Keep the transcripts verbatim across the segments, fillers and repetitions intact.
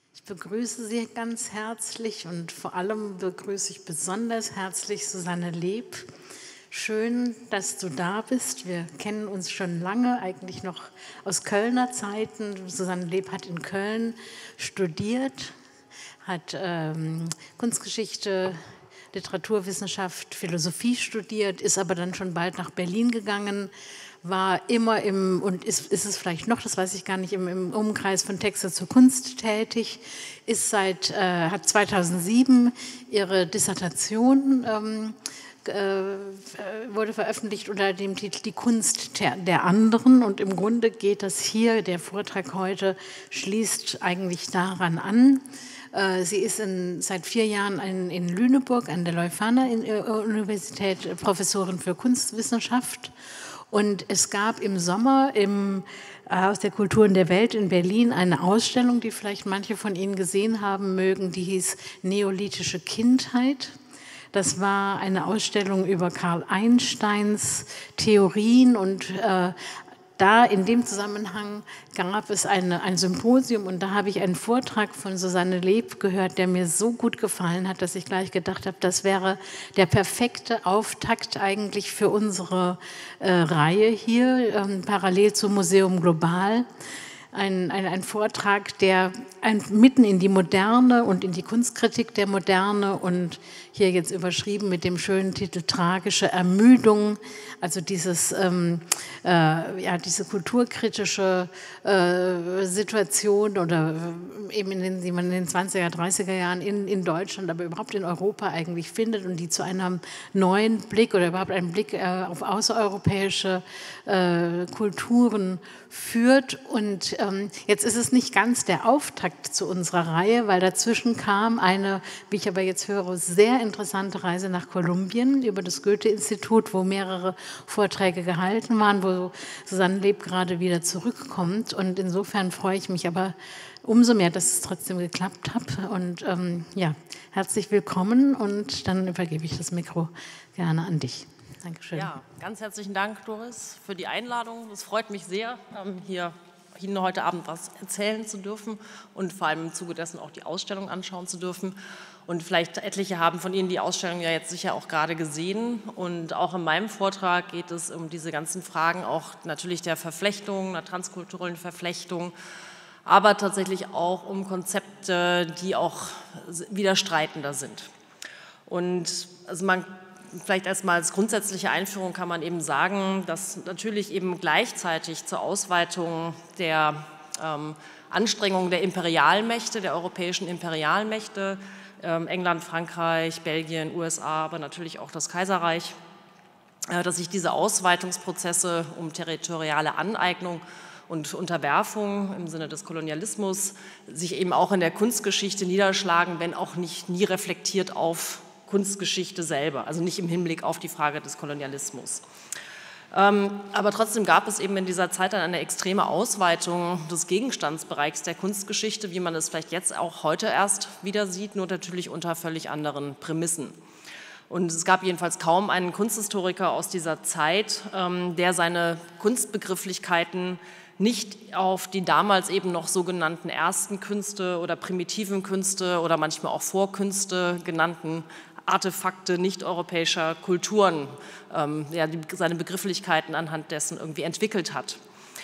Ich begrüße Sie ganz herzlich und vor allem begrüße ich besonders herzlich Susanne Leeb. Schön, dass du da bist. Wir kennen uns schon lange, eigentlich noch aus Kölner Zeiten. Susanne Leeb hat in Köln studiert, hat ähm, Kunstgeschichte, Literaturwissenschaft, Philosophie studiert, ist aber dann schon bald nach Berlin gegangen, war immer im, und ist, ist es vielleicht noch, das weiß ich gar nicht, im, im Umkreis von Texte zur Kunst tätig, ist seit, äh, hat zweitausendsieben ihre Dissertation ähm, äh, wurde veröffentlicht unter dem Titel Die Kunst der anderen, und im Grunde geht das hier, der Vortrag heute schließt eigentlich daran an. Sie ist in, seit vier Jahren in, in Lüneburg an der Leuphana-Universität Professorin für Kunstwissenschaft. Und es gab im Sommer im Haus der Kulturen der Welt in Berlin eine Ausstellung, die vielleicht manche von Ihnen gesehen haben mögen, die hieß Neolithische Kindheit. Das war eine Ausstellung über Karl Einsteins Theorien, und äh, da in dem Zusammenhang gab es eine, ein Symposium, und da habe ich einen Vortrag von Susanne Leeb gehört, der mir so gut gefallen hat, dass ich gleich gedacht habe, das wäre der perfekte Auftakt eigentlich für unsere äh, Reihe hier, ähm, parallel zum Museum Global. Ein, ein, ein Vortrag, der ein, mitten in die Moderne und in die Kunstkritik der Moderne, und hier jetzt überschrieben mit dem schönen Titel Tragische Ermüdung, also dieses, ähm, äh, ja, diese kulturkritische äh, Situation oder eben in den, die man in den zwanziger, dreißiger Jahren in, in Deutschland, aber überhaupt in Europa eigentlich findet, und die zu einem neuen Blick oder überhaupt einen Blick äh, auf außereuropäische äh, Kulturen führt. Und ähm, jetzt ist es nicht ganz der Auftakt zu unserer Reihe, weil dazwischen kam eine, wie ich aber jetzt höre, sehr interessante Reise nach Kolumbien über das Goethe-Institut, wo mehrere Vorträge gehalten waren, wo Susanne Leeb gerade wieder zurückkommt. Und insofern freue ich mich aber umso mehr, dass es trotzdem geklappt hat. Und ähm, ja, herzlich willkommen, und dann übergebe ich das Mikro gerne an dich. Dankeschön. Ja, ganz herzlichen Dank, Doris, für die Einladung. Es freut mich sehr, hier Ihnen heute Abend was erzählen zu dürfen und vor allem im Zuge dessen auch die Ausstellung anschauen zu dürfen. Und vielleicht etliche haben von Ihnen die Ausstellung ja jetzt sicher auch gerade gesehen. Und auch in meinem Vortrag geht es um diese ganzen Fragen, auch natürlich der Verflechtung, der transkulturellen Verflechtung, aber tatsächlich auch um Konzepte, die auch widerstreitender sind. Und also man Vielleicht erstmal als grundsätzliche Einführung kann man eben sagen, dass natürlich eben gleichzeitig zur Ausweitung der ähm, Anstrengungen der Imperialmächte, der europäischen Imperialmächte, ähm, England, Frankreich, Belgien, U S A, aber natürlich auch das Kaiserreich, äh, dass sich diese Ausweitungsprozesse um territoriale Aneignung und Unterwerfung im Sinne des Kolonialismus sich eben auch in der Kunstgeschichte niederschlagen, wenn auch nicht nie reflektiert auf Kunstgeschichte selber, also nicht im Hinblick auf die Frage des Kolonialismus. Ähm, aber trotzdem gab es eben in dieser Zeit dann eine extreme Ausweitung des Gegenstandsbereichs der Kunstgeschichte, wie man es vielleicht jetzt auch heute erst wieder sieht, nur natürlich unter völlig anderen Prämissen. Und es gab jedenfalls kaum einen Kunsthistoriker aus dieser Zeit, ähm, der seine Kunstbegrifflichkeiten nicht auf die damals eben noch sogenannten ersten Künste oder primitiven Künste oder manchmal auch Vorkünste genannten Artefakte nicht-europäischer Kulturen, ähm, ja, die, seine Begrifflichkeiten anhand dessen irgendwie entwickelt hat.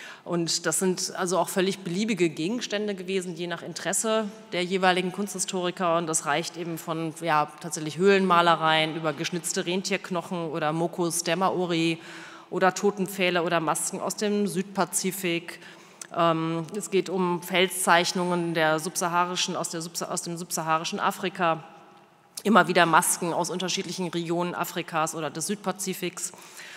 Und das sind also auch völlig beliebige Gegenstände gewesen, je nach Interesse der jeweiligen Kunsthistoriker. Und das reicht eben von ja, tatsächlich Höhlenmalereien über geschnitzte Rentierknochen oder Mokus der Maori oder Totenpfähle oder Masken aus dem Südpazifik. Ähm, es geht um Felszeichnungen der subsaharischen, aus, der, aus dem subsaharischen Afrika. Immer wieder Masken aus unterschiedlichen Regionen Afrikas oder des Südpazifiks.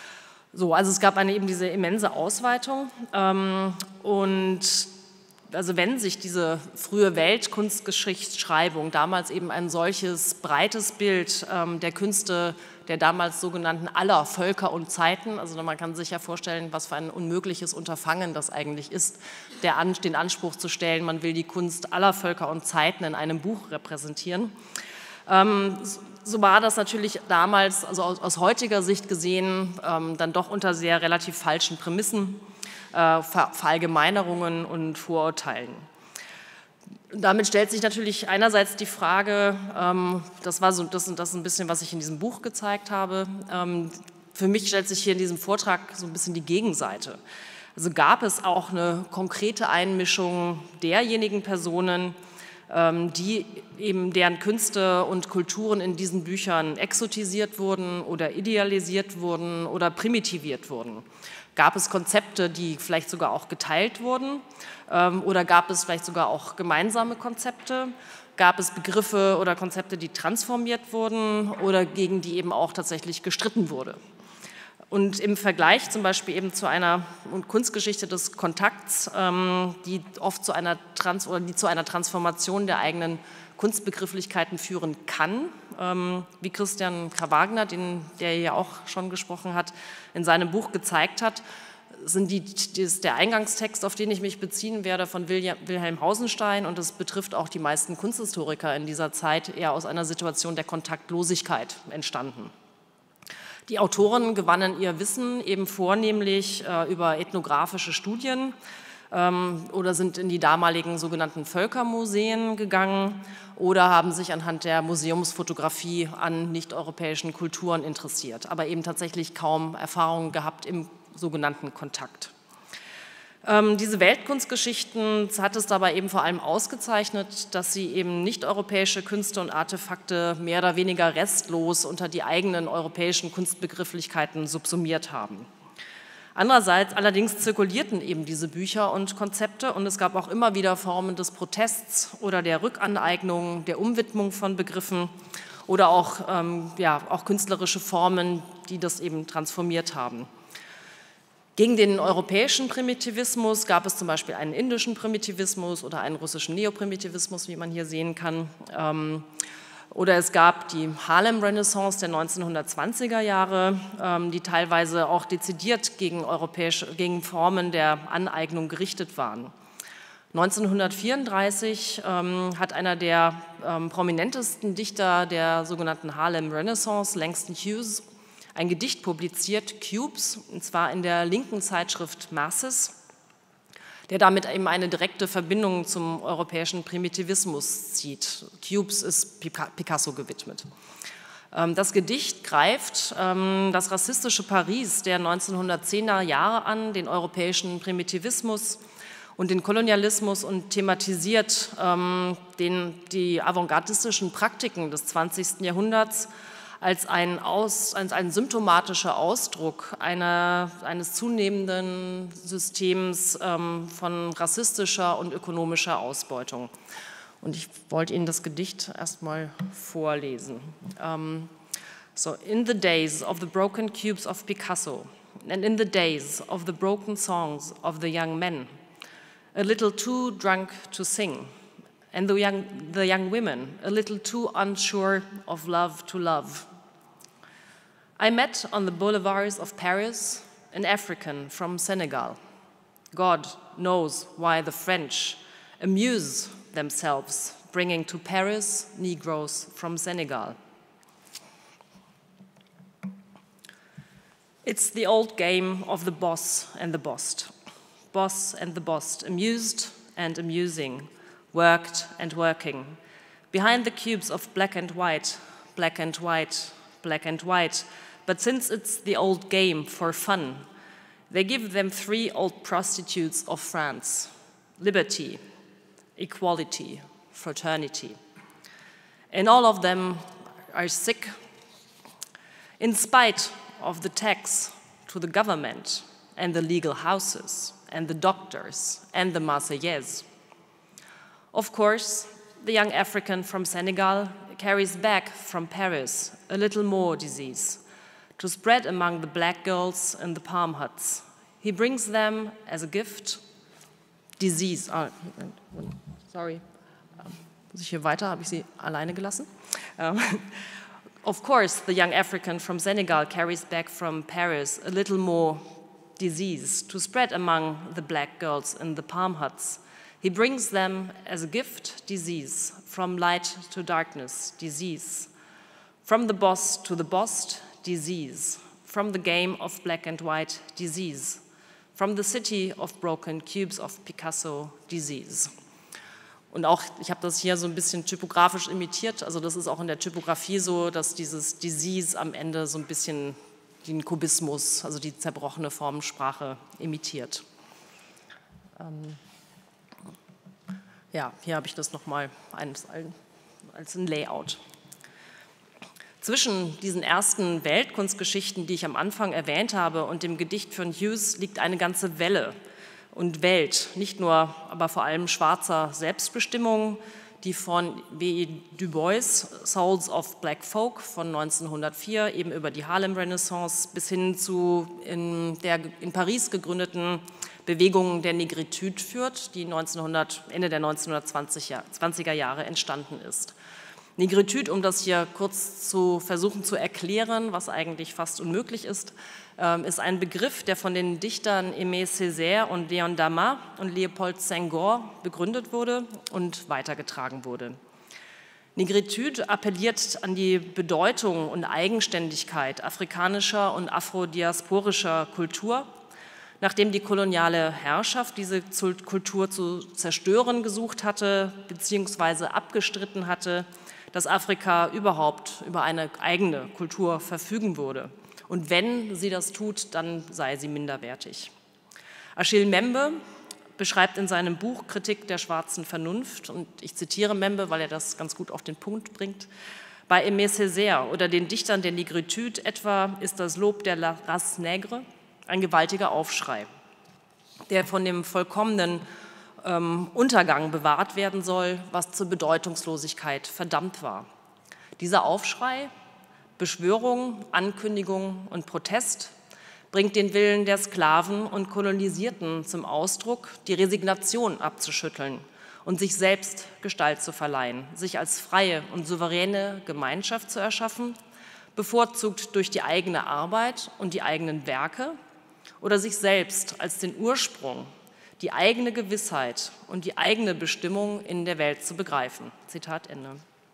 So, also es gab eine, eben diese immense Ausweitung. Ähm, und also wenn sich diese frühe Weltkunstgeschichtsschreibung damals eben ein solches breites Bild ähm, der Künste der damals sogenannten aller Völker und Zeiten, also man kann sich ja vorstellen, was für ein unmögliches Unterfangen das eigentlich ist, der An, den Anspruch zu stellen, man will die Kunst aller Völker und Zeiten in einem Buch repräsentieren. Ähm, so war das natürlich damals, also aus, aus heutiger Sicht gesehen, ähm, dann doch unter sehr relativ falschen Prämissen, äh, Ver Verallgemeinerungen und Vorurteilen. Damit stellt sich natürlich einerseits die Frage, ähm, das war so, das, das ist ein bisschen, was ich in diesem Buch gezeigt habe, ähm, für mich stellt sich hier in diesem Vortrag so ein bisschen die Gegenseite. Also gab es auch eine konkrete Einmischung derjenigen Personen, ähm, die eben deren Künste und Kulturen in diesen Büchern exotisiert wurden oder idealisiert wurden oder primitiviert wurden. Gab es Konzepte, die vielleicht sogar auch geteilt wurden ähm, oder gab es vielleicht sogar auch gemeinsame Konzepte? Gab es Begriffe oder Konzepte, die transformiert wurden oder gegen die eben auch tatsächlich gestritten wurde? Und im Vergleich zum Beispiel eben zu einer Kunstgeschichte des Kontakts, ähm, die oft zu einer, Trans oder die zu einer Transformation der eigenen Kunstbegrifflichkeiten führen kann, ähm, wie Christian K. Wagner, den, der ja auch schon gesprochen hat, in seinem Buch gezeigt hat, sind die, die ist der Eingangstext, auf den ich mich beziehen werde, von Wilhelm Hausenstein, und das betrifft auch die meisten Kunsthistoriker in dieser Zeit, eher aus einer Situation der Kontaktlosigkeit entstanden. Die Autoren gewannen ihr Wissen eben vornehmlich äh, über ethnografische Studien ähm, oder sind in die damaligen sogenannten Völkermuseen gegangen oder haben sich anhand der Museumsfotografie an nicht-europäischen Kulturen interessiert, aber eben tatsächlich kaum Erfahrungen gehabt im sogenannten Kontakt. Ähm, diese Weltkunstgeschichten hat es dabei eben vor allem ausgezeichnet, dass sie eben nicht-europäische Künste und Artefakte mehr oder weniger restlos unter die eigenen europäischen Kunstbegrifflichkeiten subsumiert haben. Andererseits allerdings zirkulierten eben diese Bücher und Konzepte und es gab auch immer wieder Formen des Protests oder der Rückaneignung, der Umwidmung von Begriffen oder auch, ähm, ja, auch künstlerische Formen, die das eben transformiert haben. Gegen den europäischen Primitivismus gab es zum Beispiel einen indischen Primitivismus oder einen russischen Neoprimitivismus, wie man hier sehen kann. Oder es gab die Harlem-Renaissance der neunzehnhundertzwanziger Jahre, die teilweise auch dezidiert gegen, europäische, gegen Formen der Aneignung gerichtet waren. neunzehnhundertvierunddreißig hat einer der prominentesten Dichter der sogenannten Harlem-Renaissance, Langston Hughes, ein Gedicht publiziert, Cubes, und zwar in der linken Zeitschrift Masses, der damit eben eine direkte Verbindung zum europäischen Primitivismus zieht. Cubes ist Picasso gewidmet. Das Gedicht greift das rassistische Paris der neunzehnhundertzehner Jahre an, den europäischen Primitivismus und den Kolonialismus und thematisiert den, die avantgardistischen Praktiken des zwanzigsten Jahrhunderts als ein, aus, als ein symptomatischer Ausdruck einer, eines zunehmenden Systems ähm, von rassistischer und ökonomischer Ausbeutung. Und ich wollte Ihnen das Gedicht erstmal vorlesen. Um, so, in the days of the broken cubes of Picasso and in the days of the broken songs of the young men, a little too drunk to sing, and the young, the young women, a little too unsure of love to love. I met on the boulevards of Paris an African from Senegal. God knows why the French amuse themselves bringing to Paris Negroes from Senegal. It's the old game of the boss and the bossed. Boss and the bossed, amused and amusing, worked and working. Behind the cubes of black and white, black and white, black and white. But since it's the old game for fun, they give them three old prostitutes of France: liberty, equality, fraternity. And all of them are sick, in spite of the tax to the government and the legal houses and the doctors and the Marseillaise. Of course, the young African from Senegal carries back from Paris a little more disease to spread among the black girls in the palm huts. He brings them as a gift disease. Oh, sorry, muss ich hier weiter? Habe ich Sie alleine gelassen? Um, of course, the young African from Senegal carries back from Paris a little more disease to spread among the black girls in the palm huts. He brings them as a gift disease, from light to darkness, disease, from the boss to the bossed, disease, from the game of black and white, disease, from the city of broken cubes of Picasso, disease. Und auch, ich habe das hier so ein bisschen typografisch imitiert, also das ist auch in der Typografie so, dass dieses Disease am Ende so ein bisschen den Kubismus, also die zerbrochene Formensprache imitiert. Ähm ja, hier habe ich das nochmal als, als ein Layout. Zwischen diesen ersten Weltkunstgeschichten, die ich am Anfang erwähnt habe, und dem Gedicht von Hughes liegt eine ganze Welle und Welt, nicht nur, aber vor allem schwarzer Selbstbestimmung, die von W E Du Bois, Souls of Black Folk von neunzehnhundertvier, eben über die Harlem-Renaissance bis hin zu in der in Paris gegründeten Bewegung der Negritude führt, die neunzehnhundert, Ende der neunzehnhundertzwanziger Jahre entstanden ist. Negritude, um das hier kurz zu versuchen zu erklären, was eigentlich fast unmöglich ist, ist ein Begriff, der von den Dichtern Aimé Césaire und Léon Damas und Léopold Senghor begründet wurde und weitergetragen wurde. Negritude appelliert an die Bedeutung und Eigenständigkeit afrikanischer und afrodiasporischer Kultur, nachdem die koloniale Herrschaft diese Kultur zu zerstören gesucht hatte bzw. abgestritten hatte, dass Afrika überhaupt über eine eigene Kultur verfügen würde. Und wenn sie das tut, dann sei sie minderwertig. Achille Mbembe beschreibt in seinem Buch Kritik der schwarzen Vernunft, und ich zitiere Mbembe, weil er das ganz gut auf den Punkt bringt, bei Aimé Césaire oder den Dichtern der Negritude etwa ist das Lob der La Race Nègre ein gewaltiger Aufschrei, der von dem vollkommenen ähm, Untergang bewahrt werden soll, was zur Bedeutungslosigkeit verdammt war. Dieser Aufschrei, Beschwörung, Ankündigung und Protest bringt den Willen der Sklaven und Kolonisierten zum Ausdruck, die Resignation abzuschütteln und sich selbst Gestalt zu verleihen, sich als freie und souveräne Gemeinschaft zu erschaffen, bevorzugt durch die eigene Arbeit und die eigenen Werke, oder sich selbst als den Ursprung, die eigene Gewissheit und die eigene Bestimmung in der Welt zu begreifen. Zitat Ende.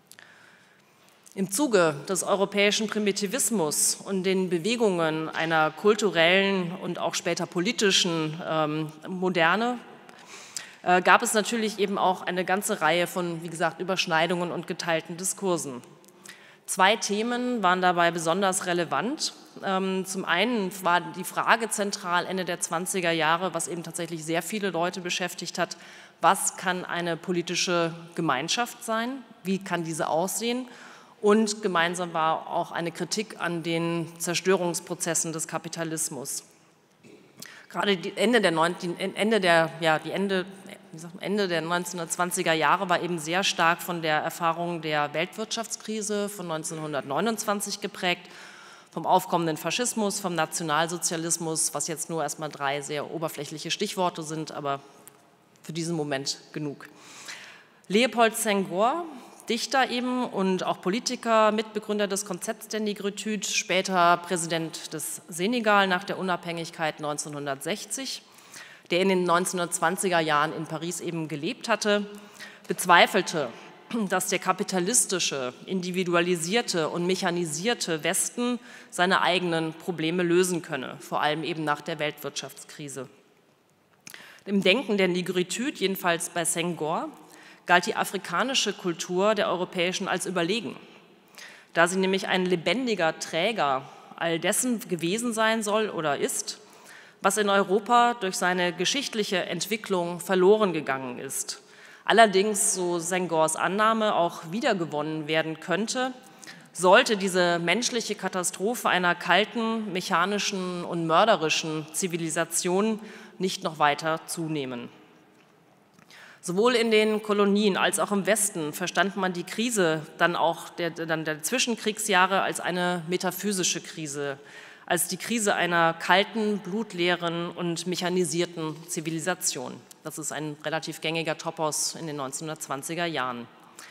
Im Zuge des europäischen Primitivismus und den Bewegungen einer kulturellen und auch später politischen ähm, Moderne äh, gab es natürlich eben auch eine ganze Reihe von, wie gesagt, Überschneidungen und geteilten Diskursen. Zwei Themen waren dabei besonders relevant. Ähm, zum einen war die Frage zentral Ende der zwanziger Jahre, was eben tatsächlich sehr viele Leute beschäftigt hat: Was kann eine politische Gemeinschaft sein? Wie kann diese aussehen? Und gemeinsam war auch eine Kritik an den Zerstörungsprozessen des Kapitalismus. Gerade die Ende der, Ende der, ja, die Ende, wie sagt man, Ende der neunzehnhundertzwanziger Jahre war eben sehr stark von der Erfahrung der Weltwirtschaftskrise von neunzehnhundertneunundzwanzig geprägt, vom aufkommenden Faschismus, vom Nationalsozialismus, was jetzt nur erstmal drei sehr oberflächliche Stichworte sind, aber für diesen Moment genug. Léopold Senghor, Dichter eben und auch Politiker, Mitbegründer des Konzepts der Negritude, später Präsident des Senegal nach der Unabhängigkeit neunzehnhundertsechzig, der in den neunzehnhundertzwanziger Jahren in Paris eben gelebt hatte, bezweifelte, dass der kapitalistische, individualisierte und mechanisierte Westen seine eigenen Probleme lösen könne, vor allem eben nach der Weltwirtschaftskrise. Im Denken der Negritude, jedenfalls bei Senghor, galt die afrikanische Kultur der europäischen als überlegen, da sie nämlich ein lebendiger Träger all dessen gewesen sein soll oder ist, was in Europa durch seine geschichtliche Entwicklung verloren gegangen ist. Allerdings, so Senghors Annahme, auch wiedergewonnen werden könnte, sollte diese menschliche Katastrophe einer kalten, mechanischen und mörderischen Zivilisation nicht noch weiter zunehmen. Sowohl in den Kolonien als auch im Westen verstand man die Krise dann auch der, dann der Zwischenkriegsjahre als eine metaphysische Krise, als die Krise einer kalten, blutleeren und mechanisierten Zivilisation. Das ist ein relativ gängiger Topos in den neunzehnhundertzwanziger Jahren.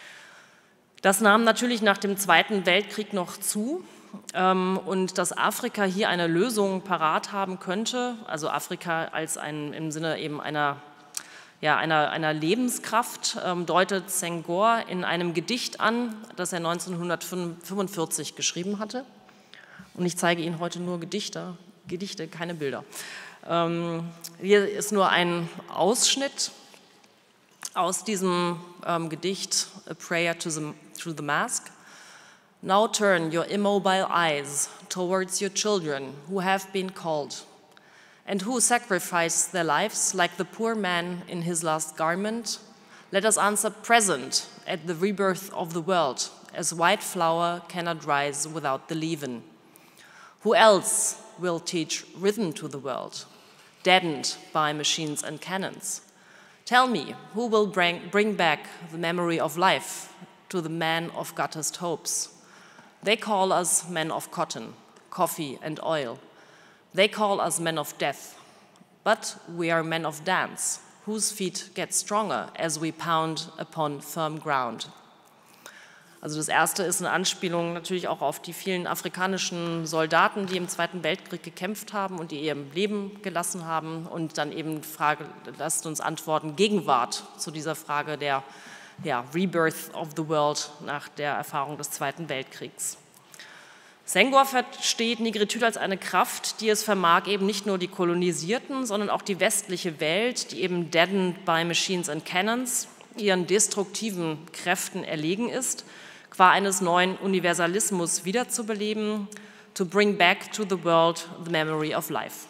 Das nahm natürlich nach dem Zweiten Weltkrieg noch zu. Und dass Afrika hier eine Lösung parat haben könnte, also Afrika als ein, im Sinne eben einer Ja, einer, einer Lebenskraft, ähm, deutet Senghor in einem Gedicht an, das er neunzehnhundertfünfundvierzig geschrieben hatte. Und ich zeige Ihnen heute nur Gedichte, Gedichte, keine Bilder. Ähm, hier ist nur ein Ausschnitt aus diesem ähm, Gedicht A Prayer to the, Through the Mask. Now turn your immobile eyes towards your children who have been called and who sacrifice their lives like the poor man in his last garment. Let us answer present at the rebirth of the world, as white flower cannot rise without the leaven. Who else will teach rhythm to the world, deadened by machines and cannons? Tell me, who will bring, bring back the memory of life to the men of guttered hopes? They call us men of cotton, coffee, and oil. They call us men of death, but we are men of dance, whose feet get stronger as we pound upon firm ground. Also das erste ist eine Anspielung natürlich auch auf die vielen afrikanischen Soldaten, die im Zweiten Weltkrieg gekämpft haben und die ihr Leben gelassen haben, und dann eben die Frage, lasst uns antworten, Gegenwart zu dieser Frage der ja, Rebirth of the World nach der Erfahrung des Zweiten Weltkriegs. Senghor versteht Negritude als eine Kraft, die es vermag, eben nicht nur die Kolonisierten, sondern auch die westliche Welt, die eben deadened by machines and cannons, ihren destruktiven Kräften erlegen ist, qua eines neuen Universalismus wiederzubeleben, to bring back to the world the memory of life.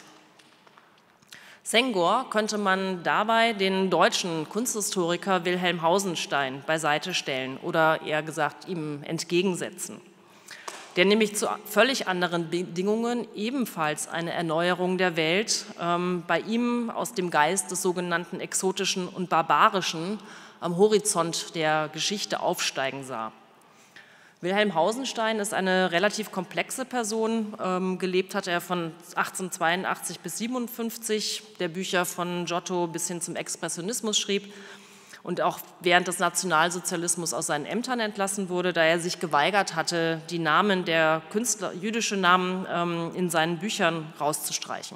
Senghor könnte man dabei den deutschen Kunsthistoriker Wilhelm Hausenstein beiseite stellen oder eher gesagt ihm entgegensetzen, der nämlich zu völlig anderen Bedingungen ebenfalls eine Erneuerung der Welt ähm, bei ihm aus dem Geist des sogenannten Exotischen und Barbarischen am Horizont der Geschichte aufsteigen sah. Wilhelm Hausenstein ist eine relativ komplexe Person. Ähm, gelebt hat er von achtzehnhundertzweiundachtzig bis siebenundfünfzig, der Bücher von Giotto bis hin zum Expressionismus schrieb und auch während des Nationalsozialismus aus seinen Ämtern entlassen wurde, da er sich geweigert hatte, die Namen der Künstler, jüdische Namen ähm, in seinen Büchern rauszustreichen.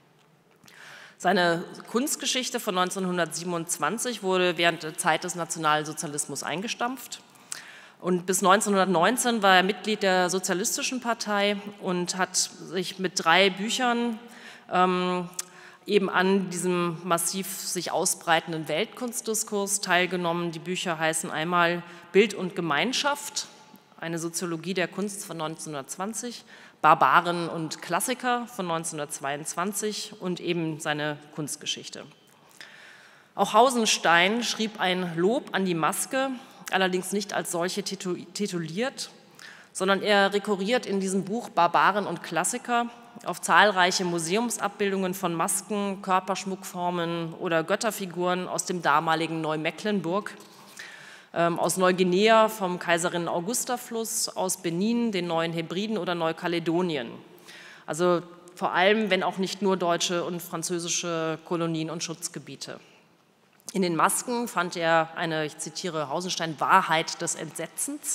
Seine Kunstgeschichte von neunzehnhundertsiebenundzwanzig wurde während der Zeit des Nationalsozialismus eingestampft. Und bis neunzehnhundertneunzehn war er Mitglied der Sozialistischen Partei und hat sich mit drei Büchern ähm, eben an diesem massiv sich ausbreitenden Weltkunstdiskurs teilgenommen. Die Bücher heißen einmal Bild und Gemeinschaft, eine Soziologie der Kunst von neunzehnhundertzwanzig, Barbaren und Klassiker von neunzehnhundertzweiundzwanzig und eben seine Kunstgeschichte. Auch Hausenstein schrieb ein Lob an die Maske, allerdings nicht als solche tituliert, sondern er rekurriert in diesem Buch Barbaren und Klassiker auf zahlreiche Museumsabbildungen von Masken, Körperschmuckformen oder Götterfiguren aus dem damaligen Neumecklenburg, ähm, aus Neuguinea vom Kaiserinnen-Augusta-Fluss, aus Benin, den Neuen Hebriden oder Neukaledonien. Also vor allem, wenn auch nicht nur deutsche und französische Kolonien und Schutzgebiete. In den Masken fand er eine, ich zitiere Hausenstein, Wahrheit des Entsetzens,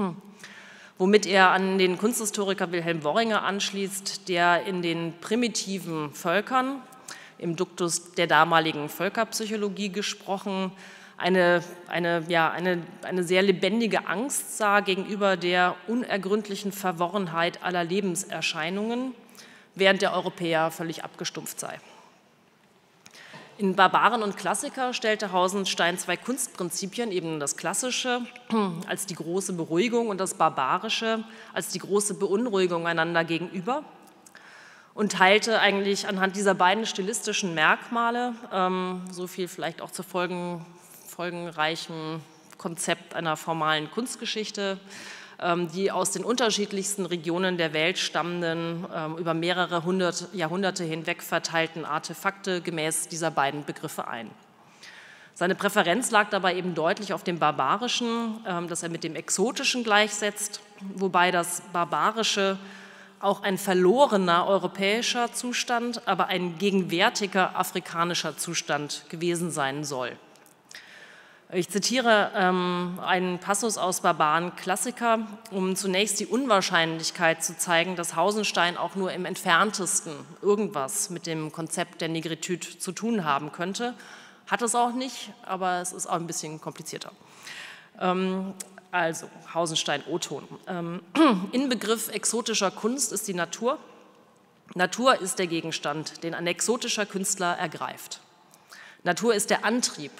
womit er an den Kunsthistoriker Wilhelm Worringer anschließt, der in den primitiven Völkern, im Duktus der damaligen Völkerpsychologie gesprochen, eine, eine, ja, eine, eine sehr lebendige Angst sah gegenüber der unergründlichen Verworrenheit aller Lebenserscheinungen, während der Europäer völlig abgestumpft sei. In Barbaren und Klassiker stellte Hausenstein zwei Kunstprinzipien, eben das Klassische als die große Beruhigung und das Barbarische als die große Beunruhigung einander gegenüber und teilte eigentlich anhand dieser beiden stilistischen Merkmale, ähm, so viel vielleicht auch zur Folgen, folgenreichen Konzept einer formalen Kunstgeschichte, ähm, die aus den unterschiedlichsten Regionen der Welt stammenden, ähm, über mehrere hundert Jahrhunderte hinweg verteilten Artefakte gemäß dieser beiden Begriffe ein. Seine Präferenz lag dabei eben deutlich auf dem Barbarischen, ähm, das er mit dem Exotischen gleichsetzt, wobei das Barbarische auch ein verlorener europäischer Zustand, aber ein gegenwärtiger afrikanischer Zustand gewesen sein soll. Ich zitiere ähm, einen Passus aus Barbaren Klassiker, um zunächst die Unwahrscheinlichkeit zu zeigen, dass Hausenstein auch nur im Entferntesten irgendwas mit dem Konzept der Negritude zu tun haben könnte. Hat es auch nicht, aber es ist auch ein bisschen komplizierter. Ähm, also, Hausenstein O-Ton. Ähm, Inbegriff exotischer Kunst ist die Natur. Natur ist der Gegenstand, den ein exotischer Künstler ergreift. Natur ist der Antrieb,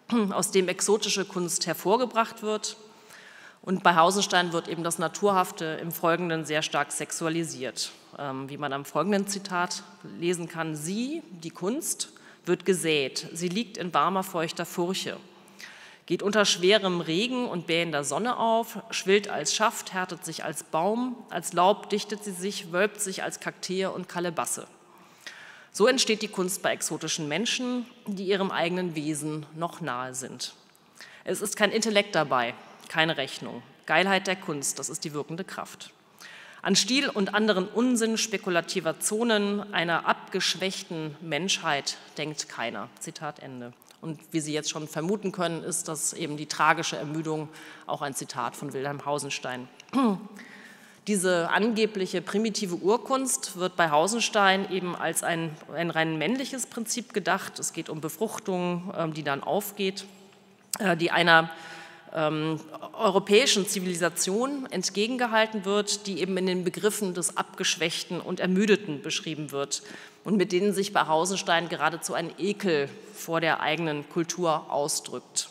aus dem exotische Kunst hervorgebracht wird. Und bei Hausenstein wird eben das Naturhafte im Folgenden sehr stark sexualisiert. Ähm, wie man am folgenden Zitat lesen kann: Sie, die Kunst, wird gesät, sie liegt in warmer, feuchter Furche, geht unter schwerem Regen und bähender Sonne auf, schwillt als Schaft, härtet sich als Baum, als Laub dichtet sie sich, wölbt sich als Kaktee und Kalebasse. So entsteht die Kunst bei exotischen Menschen, die ihrem eigenen Wesen noch nahe sind. Es ist kein Intellekt dabei, keine Rechnung. Geilheit der Kunst, das ist die wirkende Kraft. An Stil und anderen Unsinn spekulativer Zonen einer abgeschwächten Menschheit denkt keiner. Zitat Ende. Und wie Sie jetzt schon vermuten können, ist das eben die tragische Ermüdung, auch ein Zitat von Wilhelm Hausenstein. Diese angebliche primitive Urkunst wird bei Hausenstein eben als ein, ein rein männliches Prinzip gedacht. Es geht um Befruchtung, die dann aufgeht, die einer ähm, europäischen Zivilisation entgegengehalten wird, die eben in den Begriffen des Abgeschwächten und Ermüdeten beschrieben wird und mit denen sich bei Hausenstein geradezu ein Ekel vor der eigenen Kultur ausdrückt.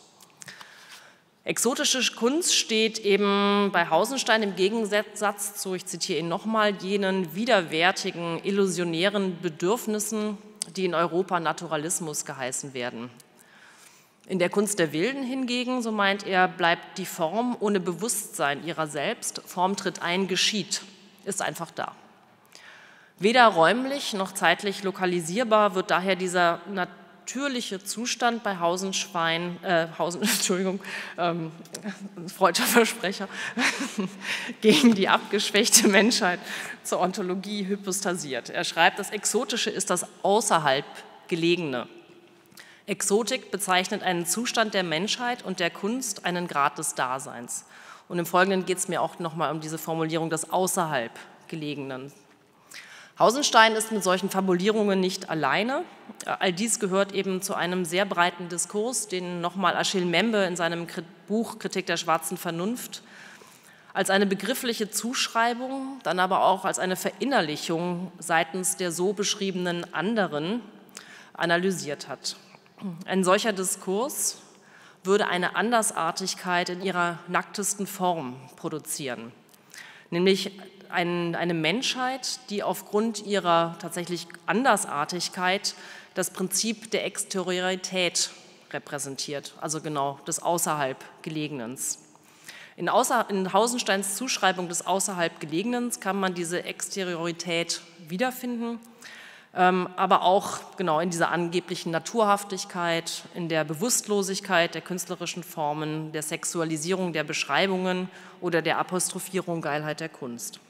Exotische Kunst steht eben bei Hausenstein im Gegensatz zu, ich zitiere ihn nochmal, jenen widerwärtigen, illusionären Bedürfnissen, die in Europa Naturalismus geheißen werden. In der Kunst der Wilden hingegen, so meint er, bleibt die Form ohne Bewusstsein ihrer selbst. Form tritt ein, geschieht, ist einfach da. Weder räumlich noch zeitlich lokalisierbar wird daher dieser natürliche Zustand bei Hausenschwein, äh, Hausen, Entschuldigung, ähm, freudscher Versprecher, gegen die abgeschwächte Menschheit zur Ontologie hypostasiert. Er schreibt, das Exotische ist das außerhalb Gelegene. Exotik bezeichnet einen Zustand der Menschheit und der Kunst, einen Grad des Daseins. Und im Folgenden geht es mir auch nochmal um diese Formulierung des außerhalb Gelegenen. Hausenstein ist mit solchen Fabulierungen nicht alleine. All dies gehört eben zu einem sehr breiten Diskurs, den nochmal Achille Mbembe in seinem Buch Kritik der schwarzen Vernunft als eine begriffliche Zuschreibung, dann aber auch als eine Verinnerlichung seitens der so beschriebenen anderen analysiert hat. Ein solcher Diskurs würde eine Andersartigkeit in ihrer nacktesten Form produzieren, nämlich ein, eine Menschheit, die aufgrund ihrer tatsächlich Andersartigkeit das Prinzip der Exteriorität repräsentiert, also genau des außerhalb Gelegenens. In, außer, in Hausensteins Zuschreibung des außerhalb Gelegenens kann man diese Exteriorität wiederfinden, aber auch genau in dieser angeblichen Naturhaftigkeit, in der Bewusstlosigkeit der künstlerischen Formen, der Sexualisierung der Beschreibungen oder der Apostrophierung Geilheit der Kunst.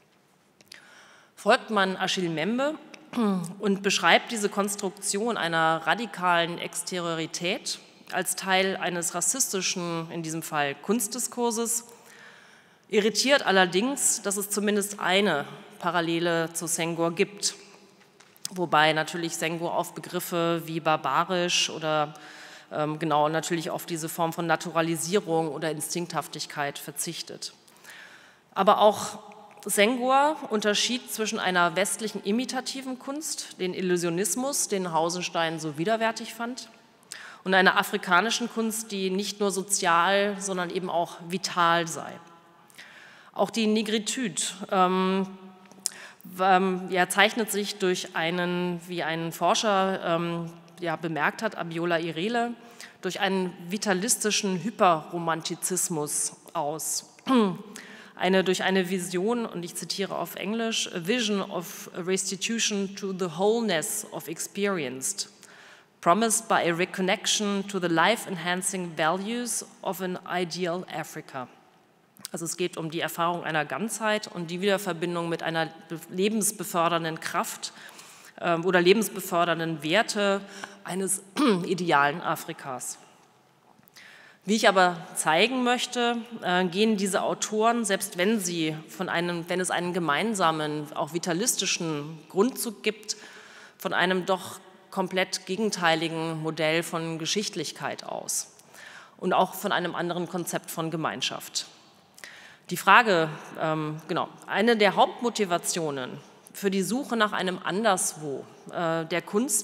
Folgt man Achille Mbembe und beschreibt diese Konstruktion einer radikalen Exteriorität als Teil eines rassistischen, in diesem Fall Kunstdiskurses, irritiert allerdings, dass es zumindest eine Parallele zu Senghor gibt, wobei natürlich Senghor auf Begriffe wie barbarisch oder ähm, genau natürlich auf diese Form von Naturalisierung oder Instinkthaftigkeit verzichtet. Aber auch Senghor unterschied zwischen einer westlichen imitativen Kunst, den Illusionismus, den Hausenstein so widerwärtig fand, und einer afrikanischen Kunst, die nicht nur sozial, sondern eben auch vital sei. Auch die Negritude ähm, Ja, zeichnet sich durch einen, wie ein Forscher ähm, ja, bemerkt hat, Abiola Irele, durch einen vitalistischen Hyperromantizismus aus. Eine, durch eine Vision, und ich zitiere auf Englisch, a vision of a restitution to the wholeness of experienced, promised by a reconnection to the life-enhancing values of an ideal Africa. Also es geht um die Erfahrung einer Ganzheit und die Wiederverbindung mit einer lebensbefördernden Kraft äh, oder lebensbefördernden Werte eines idealen Afrikas. Wie ich aber zeigen möchte, äh, gehen diese Autoren, selbst wenn, sie von einem, wenn es einen gemeinsamen, auch vitalistischen Grundzug gibt, von einem doch komplett gegenteiligen Modell von Geschichtlichkeit aus und auch von einem anderen Konzept von Gemeinschaft. Die Frage, ähm, genau, eine der Hauptmotivationen für die Suche nach einem Anderswo äh, der Kunst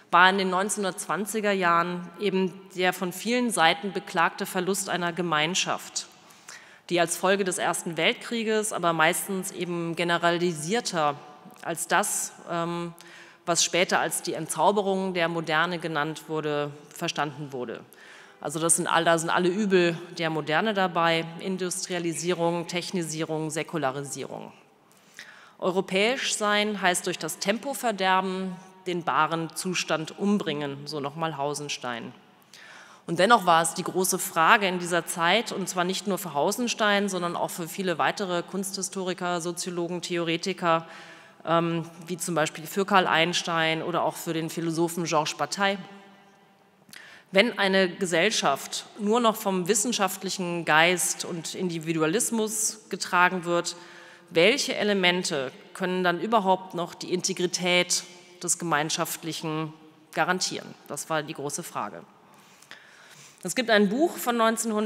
war in den neunzehnhundertzwanziger Jahren eben der von vielen Seiten beklagte Verlust einer Gemeinschaft, die als Folge des Ersten Weltkrieges, aber meistens eben generalisierter als das, was später als die Entzauberung der Moderne genannt wurde, verstanden wurde. Also das sind all, da sind alle Übel der Moderne dabei: Industrialisierung, Technisierung, Säkularisierung. Europäisch sein heißt durch das Tempo verderben, den wahren Zustand umbringen, so nochmal Hausenstein. Und dennoch war es die große Frage in dieser Zeit, und zwar nicht nur für Hausenstein, sondern auch für viele weitere Kunsthistoriker, Soziologen, Theoretiker, ähm, wie zum Beispiel für Karl Einstein oder auch für den Philosophen Georges Bataille. Wenn eine Gesellschaft nur noch vom wissenschaftlichen Geist und Individualismus getragen wird, welche Elemente können dann überhaupt noch die Integrität des Gemeinschaftlichen garantieren? Das war die große Frage. Es gibt ein Buch von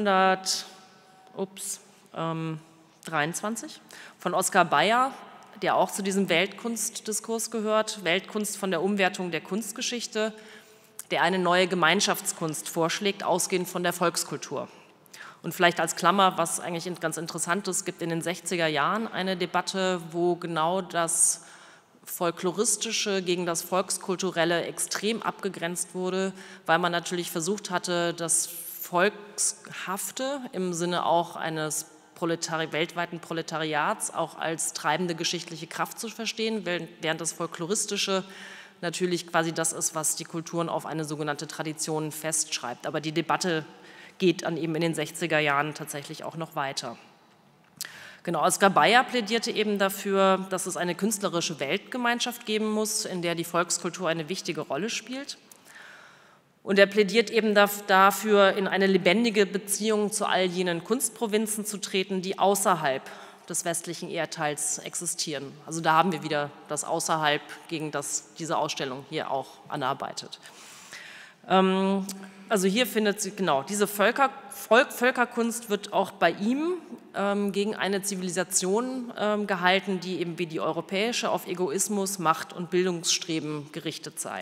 neunzehnhundertdreiundzwanzig von Oskar Beyer, der auch zu diesem Weltkunstdiskurs gehört, Weltkunst von der Umwertung der Kunstgeschichte, der eine neue Gemeinschaftskunst vorschlägt, ausgehend von der Volkskultur. Und vielleicht als Klammer, was eigentlich ganz interessant ist, es gibt in den sechziger Jahren eine Debatte, wo genau das Folkloristische gegen das Volkskulturelle extrem abgegrenzt wurde, weil man natürlich versucht hatte, das Volkshafte im Sinne auch eines Proletari- weltweiten Proletariats auch als treibende geschichtliche Kraft zu verstehen, während das Folkloristische natürlich quasi das ist, was die Kulturen auf eine sogenannte Tradition festschreibt. Aber die Debatte geht dann eben in den sechziger Jahren tatsächlich auch noch weiter. Genau, Oskar Beyer plädierte eben dafür, dass es eine künstlerische Weltgemeinschaft geben muss, in der die Volkskultur eine wichtige Rolle spielt. Und er plädiert eben dafür, in eine lebendige Beziehung zu all jenen Kunstprovinzen zu treten, die außerhalb des westlichen Erdteils existieren. Also da haben wir wieder das Außerhalb, gegen das diese Ausstellung hier auch anarbeitet. Ähm, also hier findet sie, genau, diese Völker, Volk, Völkerkunst wird auch bei ihm ähm, gegen eine Zivilisation ähm, gehalten, die eben wie die europäische auf Egoismus, Macht und Bildungsstreben gerichtet sei.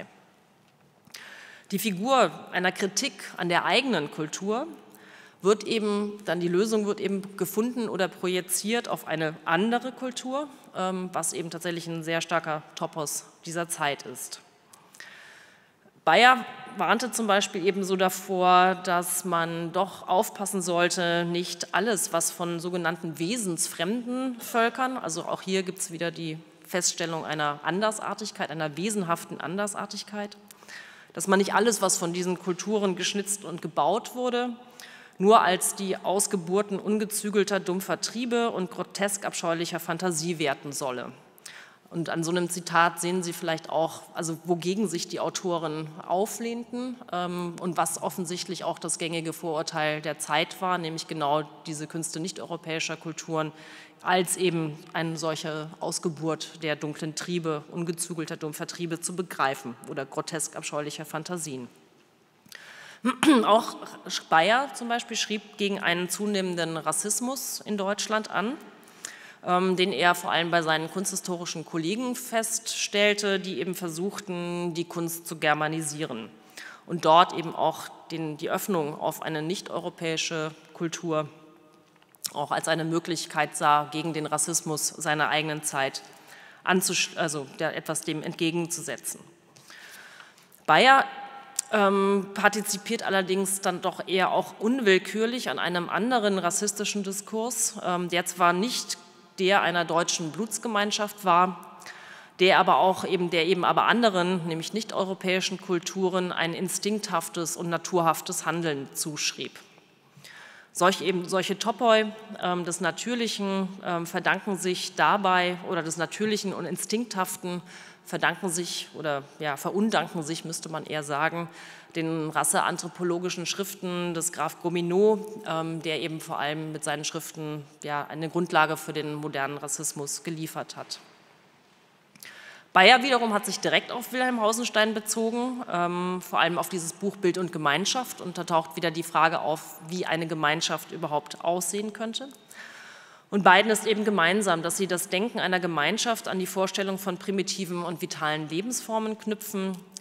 Die Figur einer Kritik an der eigenen Kultur wird eben, dann die Lösung wird eben gefunden oder projiziert auf eine andere Kultur, ähm, was eben tatsächlich ein sehr starker Topos dieser Zeit ist. Beyer warnte zum Beispiel ebenso davor, dass man doch aufpassen sollte, nicht alles, was von sogenannten wesensfremden Völkern, also auch hier gibt es wieder die Feststellung einer Andersartigkeit, einer wesenhaften Andersartigkeit, dass man nicht alles, was von diesen Kulturen geschnitzt und gebaut wurde, nur als die Ausgeburten ungezügelter, dumpfer Triebe und grotesk abscheulicher Fantasie werten solle. Und an so einem Zitat sehen Sie vielleicht auch, also wogegen sich die Autoren auflehnten ähm, und was offensichtlich auch das gängige Vorurteil der Zeit war, nämlich genau diese Künste nicht-europäischer Kulturen als eben eine solche Ausgeburt der dunklen Triebe, ungezügelter, dumpfer Triebe zu begreifen oder grotesk abscheulicher Fantasien. Auch Beyer zum Beispiel schrieb gegen einen zunehmenden Rassismus in Deutschland an, den er vor allem bei seinen kunsthistorischen Kollegen feststellte, die eben versuchten, die Kunst zu germanisieren und dort eben auch den, die Öffnung auf eine nicht-europäische Kultur auch als eine Möglichkeit sah, gegen den Rassismus seiner eigenen Zeit anzusch- also etwas dem entgegenzusetzen. Beyer ähm, partizipiert allerdings dann doch eher auch unwillkürlich an einem anderen rassistischen Diskurs, ähm, der zwar nicht der einer deutschen Blutsgemeinschaft war, der aber auch eben, der eben aber anderen, nämlich nicht-europäischen Kulturen ein instinkthaftes und naturhaftes Handeln zuschrieb. Solch eben, solche Topoi ähm, des Natürlichen ähm, verdanken sich dabei, oder des Natürlichen und Instinkthaften verdanken sich, oder ja, verundanken sich, müsste man eher sagen, den rasseanthropologischen Schriften des Graf Gobineau, ähm, der eben vor allem mit seinen Schriften ja, eine Grundlage für den modernen Rassismus geliefert hat. Beyer wiederum hat sich direkt auf Wilhelm Hausenstein bezogen, ähm, vor allem auf dieses Buch Bild und Gemeinschaft, und da taucht wieder die Frage auf, wie eine Gemeinschaft überhaupt aussehen könnte. Und beiden ist eben gemeinsam, dass sie das Denken einer Gemeinschaft an die Vorstellung von primitiven und vitalen Lebensformen knüpfen,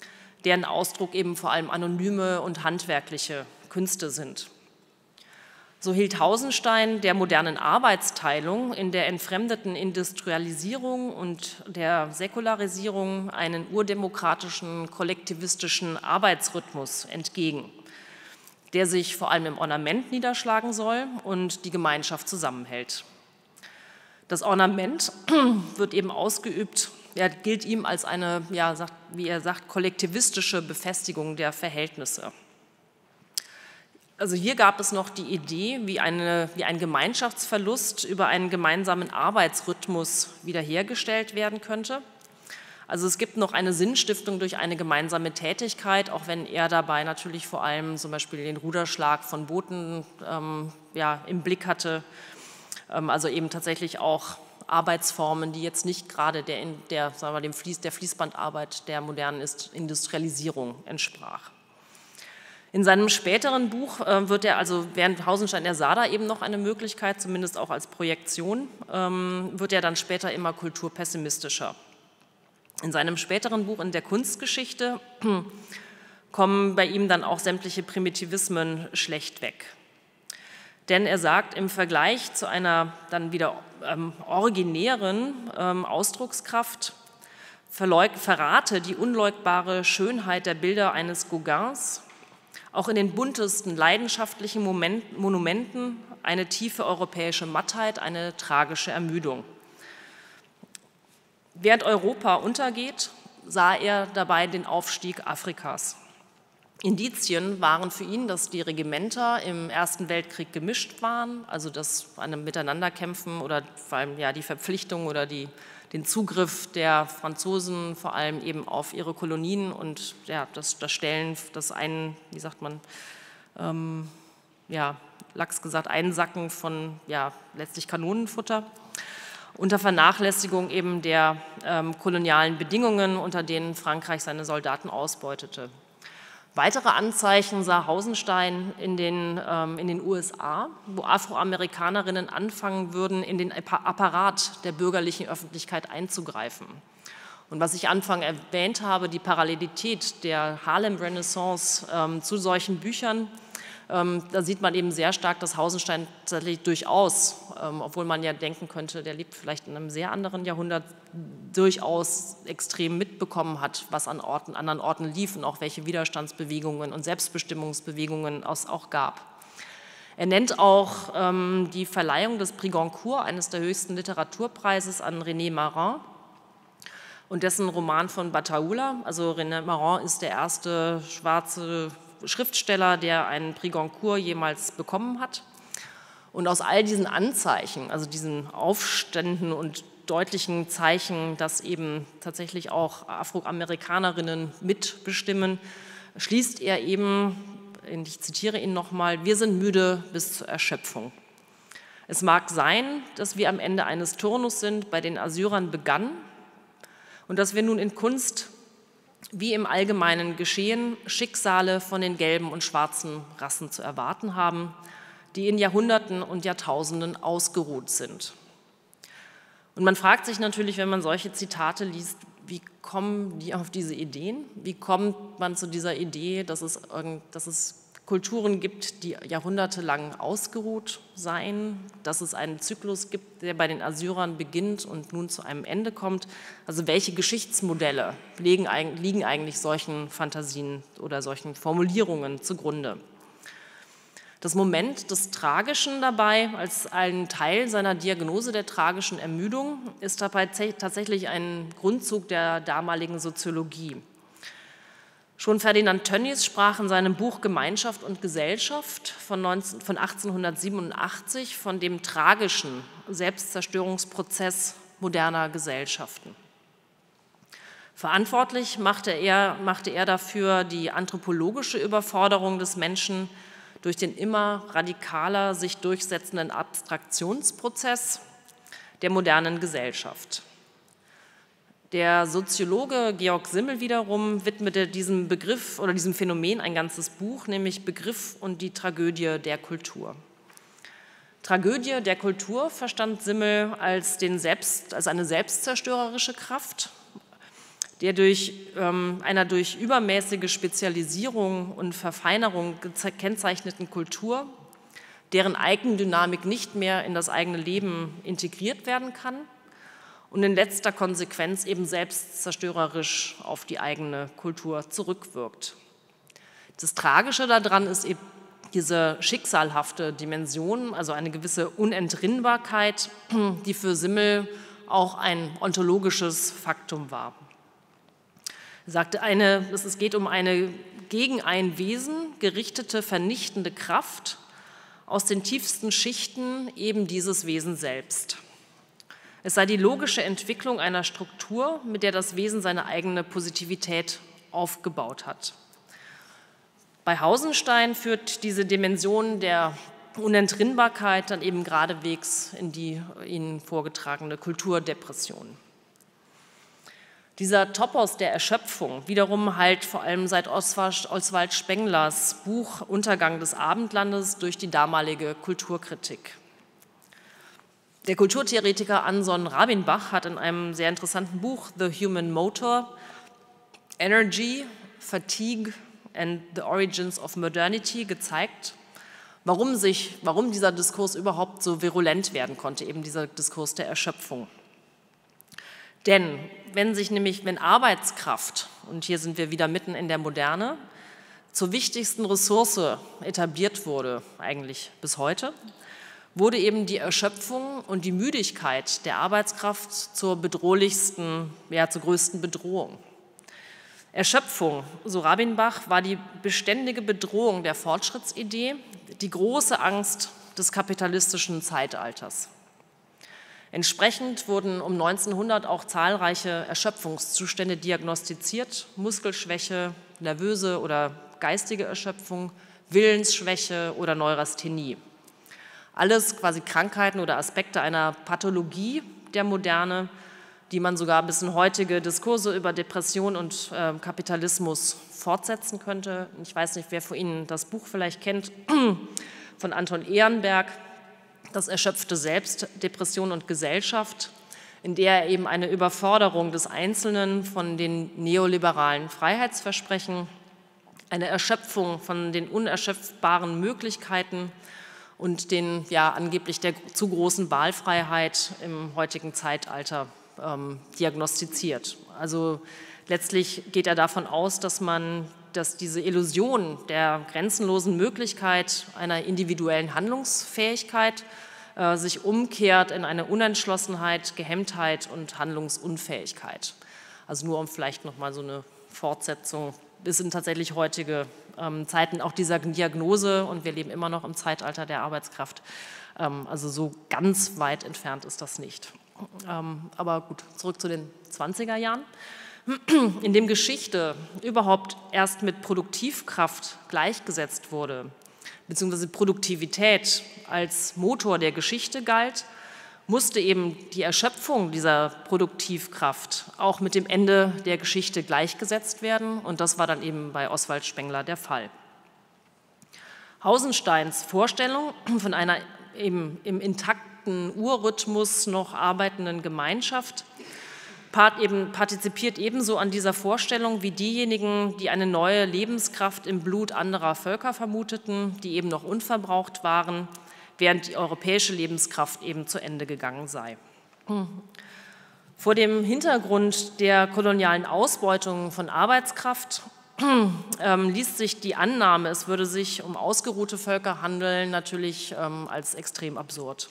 deren Ausdruck eben vor allem anonyme und handwerkliche Künste sind. So hielt Hausenstein der modernen Arbeitsteilung in der entfremdeten Industrialisierung und der Säkularisierung einen urdemokratischen, kollektivistischen Arbeitsrhythmus entgegen, der sich vor allem im Ornament niederschlagen soll und die Gemeinschaft zusammenhält. Das Ornament wird eben ausgeübt, ja, gilt ihm als eine, ja, sagt, wie er sagt, kollektivistische Befestigung der Verhältnisse. Also hier gab es noch die Idee, wie, eine, wie ein Gemeinschaftsverlust über einen gemeinsamen Arbeitsrhythmus wiederhergestellt werden könnte. Also es gibt noch eine Sinnstiftung durch eine gemeinsame Tätigkeit, auch wenn er dabei natürlich vor allem zum Beispiel den Ruderschlag von Booten ähm, ja, im Blick hatte. Ähm, also eben tatsächlich auch Arbeitsformen, die jetzt nicht gerade der, der, sagen wir, dem Fließ, der Fließbandarbeit der modernen Industrialisierung entsprach. In seinem späteren Buch äh, wird er, also während Hausenstein, er sah da eben noch eine Möglichkeit, zumindest auch als Projektion, ähm, wird er dann später immer kulturpessimistischer. In seinem späteren Buch in der Kunstgeschichte kommen bei ihm dann auch sämtliche Primitivismen schlecht weg. Denn er sagt, im Vergleich zu einer dann wieder ähm, originären ähm, Ausdruckskraft verleug- verrate die unleugbare Schönheit der Bilder eines Gauguins auch in den buntesten, leidenschaftlichen Moment, Monumenten eine tiefe europäische Mattheit, eine tragische Ermüdung. Während Europa untergeht, sah er dabei den Aufstieg Afrikas. Indizien waren für ihn, dass die Regimenter im Ersten Weltkrieg gemischt waren, also das einem Miteinanderkämpfen oder vor allem ja, die Verpflichtung oder die, den Zugriff der Franzosen vor allem eben auf ihre Kolonien und ja, das, das Stellen, das ein, wie sagt man, ähm, ja, lax gesagt, Einsacken von ja, letztlich Kanonenfutter, unter Vernachlässigung eben der ähm, kolonialen Bedingungen, unter denen Frankreich seine Soldaten ausbeutete. Weitere Anzeichen sah Hausenstein in den, ähm, in den U S A, wo Afroamerikanerinnen anfangen würden, in den Apparat der bürgerlichen Öffentlichkeit einzugreifen. Und was ich Anfang erwähnt habe, die Parallelität der Harlem-Renaissance ähm, zu solchen Büchern, ähm, da sieht man eben sehr stark, dass Hausenstein tatsächlich durchaus, ähm, obwohl man ja denken könnte, der lebt vielleicht in einem sehr anderen Jahrhundert, durchaus extrem mitbekommen hat, was an Orten, anderen Orten lief und auch welche Widerstandsbewegungen und Selbstbestimmungsbewegungen es auch gab. Er nennt auch ähm, die Verleihung des Prix Goncourt, eines der höchsten Literaturpreises, an René Marin und dessen Roman von Bataoula. Also René Marin ist der erste schwarze Schriftsteller, der einen Prix Goncourt jemals bekommen hat. Und aus all diesen Anzeichen, also diesen Aufständen und deutlichen Zeichen, dass eben tatsächlich auch Afroamerikanerinnen mitbestimmen, schließt er eben, ich zitiere ihn nochmal, wir sind müde bis zur Erschöpfung. Es mag sein, dass wir am Ende eines Turnus sind, bei den Assyrern begann, und dass wir nun in Kunst wie im allgemeinen Geschehen Schicksale von den gelben und schwarzen Rassen zu erwarten haben, die in Jahrhunderten und Jahrtausenden ausgeruht sind. Und man fragt sich natürlich, wenn man solche Zitate liest, wie kommen die auf diese Ideen? Wie kommt man zu dieser Idee, dass es, dass es Kulturen gibt, die jahrhundertelang ausgeruht seien, dass es einen Zyklus gibt, der bei den Assyrern beginnt und nun zu einem Ende kommt? Also welche Geschichtsmodelle liegen eigentlich solchen Fantasien oder solchen Formulierungen zugrunde? Das Moment des Tragischen dabei, als ein Teil seiner Diagnose der tragischen Ermüdung, ist dabei tatsächlich ein Grundzug der damaligen Soziologie. Schon Ferdinand Tönnies sprach in seinem Buch Gemeinschaft und Gesellschaft von achtzehnhundertsiebenundachtzig von dem tragischen Selbstzerstörungsprozess moderner Gesellschaften. Verantwortlich machte er, machte er dafür die anthropologische Überforderung des Menschen durch den immer radikaler sich durchsetzenden Abstraktionsprozess der modernen Gesellschaft. Der Soziologe Georg Simmel wiederum widmete diesem Begriff oder diesem Phänomen ein ganzes Buch, nämlich Begriff und die Tragödie der Kultur. Tragödie der Kultur verstand Simmel als, den Selbst, als eine selbstzerstörerische Kraft, der durch ähm, einer durch übermäßige Spezialisierung und Verfeinerung gekennzeichneten Kultur, deren Eigendynamik nicht mehr in das eigene Leben integriert werden kann und in letzter Konsequenz eben selbstzerstörerisch auf die eigene Kultur zurückwirkt. Das Tragische daran ist eben diese schicksalhafte Dimension, also eine gewisse Unentrinnbarkeit, die für Simmel auch ein ontologisches Faktum war. Er sagte, eine, es geht um eine gegen ein Wesen gerichtete, vernichtende Kraft aus den tiefsten Schichten eben dieses Wesen selbst. Es sei die logische Entwicklung einer Struktur, mit der das Wesen seine eigene Positivität aufgebaut hat. Bei Hausenstein führt diese Dimension der Unentrinnbarkeit dann eben geradewegs in die ihnen vorgetragene Kulturdepression. Dieser Topos der Erschöpfung wiederum halt vor allem seit Oswald Spenglers Buch Untergang des Abendlandes durch die damalige Kulturkritik. Der Kulturtheoretiker Anson Rabinbach hat in einem sehr interessanten Buch The Human Motor, Energy, Fatigue and the Origins of Modernity gezeigt, warum, sich, warum dieser Diskurs überhaupt so virulent werden konnte, eben dieser Diskurs der Erschöpfung. Denn wenn sich nämlich, wenn Arbeitskraft, und hier sind wir wieder mitten in der Moderne, zur wichtigsten Ressource etabliert wurde, eigentlich bis heute, wurde eben die Erschöpfung und die Müdigkeit der Arbeitskraft zur bedrohlichsten, ja, zur größten Bedrohung. Erschöpfung, so Rabinbach, war die beständige Bedrohung der Fortschrittsidee, die große Angst des kapitalistischen Zeitalters. Entsprechend wurden um neunzehnhundert auch zahlreiche Erschöpfungszustände diagnostiziert, Muskelschwäche, nervöse oder geistige Erschöpfung, Willensschwäche oder Neurasthenie. Alles quasi Krankheiten oder Aspekte einer Pathologie der Moderne, die man sogar bis in heutige Diskurse über Depression und äh, Kapitalismus fortsetzen könnte. Ich weiß nicht, wer von Ihnen das Buch vielleicht kennt, von Anton Ehrenberg, Das erschöpfte Selbst, Depression und Gesellschaft, in der er eben eine Überforderung des Einzelnen von den neoliberalen Freiheitsversprechen, eine Erschöpfung von den unerschöpfbaren Möglichkeiten und den ja angeblich der zu großen Wahlfreiheit im heutigen Zeitalter ähm, diagnostiziert. Also letztlich geht er davon aus, dass man, dass diese Illusion der grenzenlosen Möglichkeit einer individuellen Handlungsfähigkeit äh, sich umkehrt in eine Unentschlossenheit, Gehemmtheit und Handlungsunfähigkeit. Also nur um vielleicht noch mal so eine Fortsetzung bis in tatsächlich heutige ähm, Zeiten auch dieser Diagnose, und wir leben immer noch im Zeitalter der Arbeitskraft. Ähm, also so ganz weit entfernt ist das nicht. Ähm, aber gut, zurück zu den zwanziger Jahren. In dem Geschichte überhaupt erst mit Produktivkraft gleichgesetzt wurde, beziehungsweise Produktivität als Motor der Geschichte galt, musste eben die Erschöpfung dieser Produktivkraft auch mit dem Ende der Geschichte gleichgesetzt werden, und das war dann eben bei Oswald Spengler der Fall. Hausensteins Vorstellung von einer eben im intakten Urrhythmus noch arbeitenden Gemeinschaft partizipiert ebenso an dieser Vorstellung wie diejenigen, die eine neue Lebenskraft im Blut anderer Völker vermuteten, die eben noch unverbraucht waren, während die europäische Lebenskraft eben zu Ende gegangen sei. Vor dem Hintergrund der kolonialen Ausbeutung von Arbeitskraft ähm, liest sich die Annahme, es würde sich um ausgeruhte Völker handeln, natürlich ähm, als extrem absurd.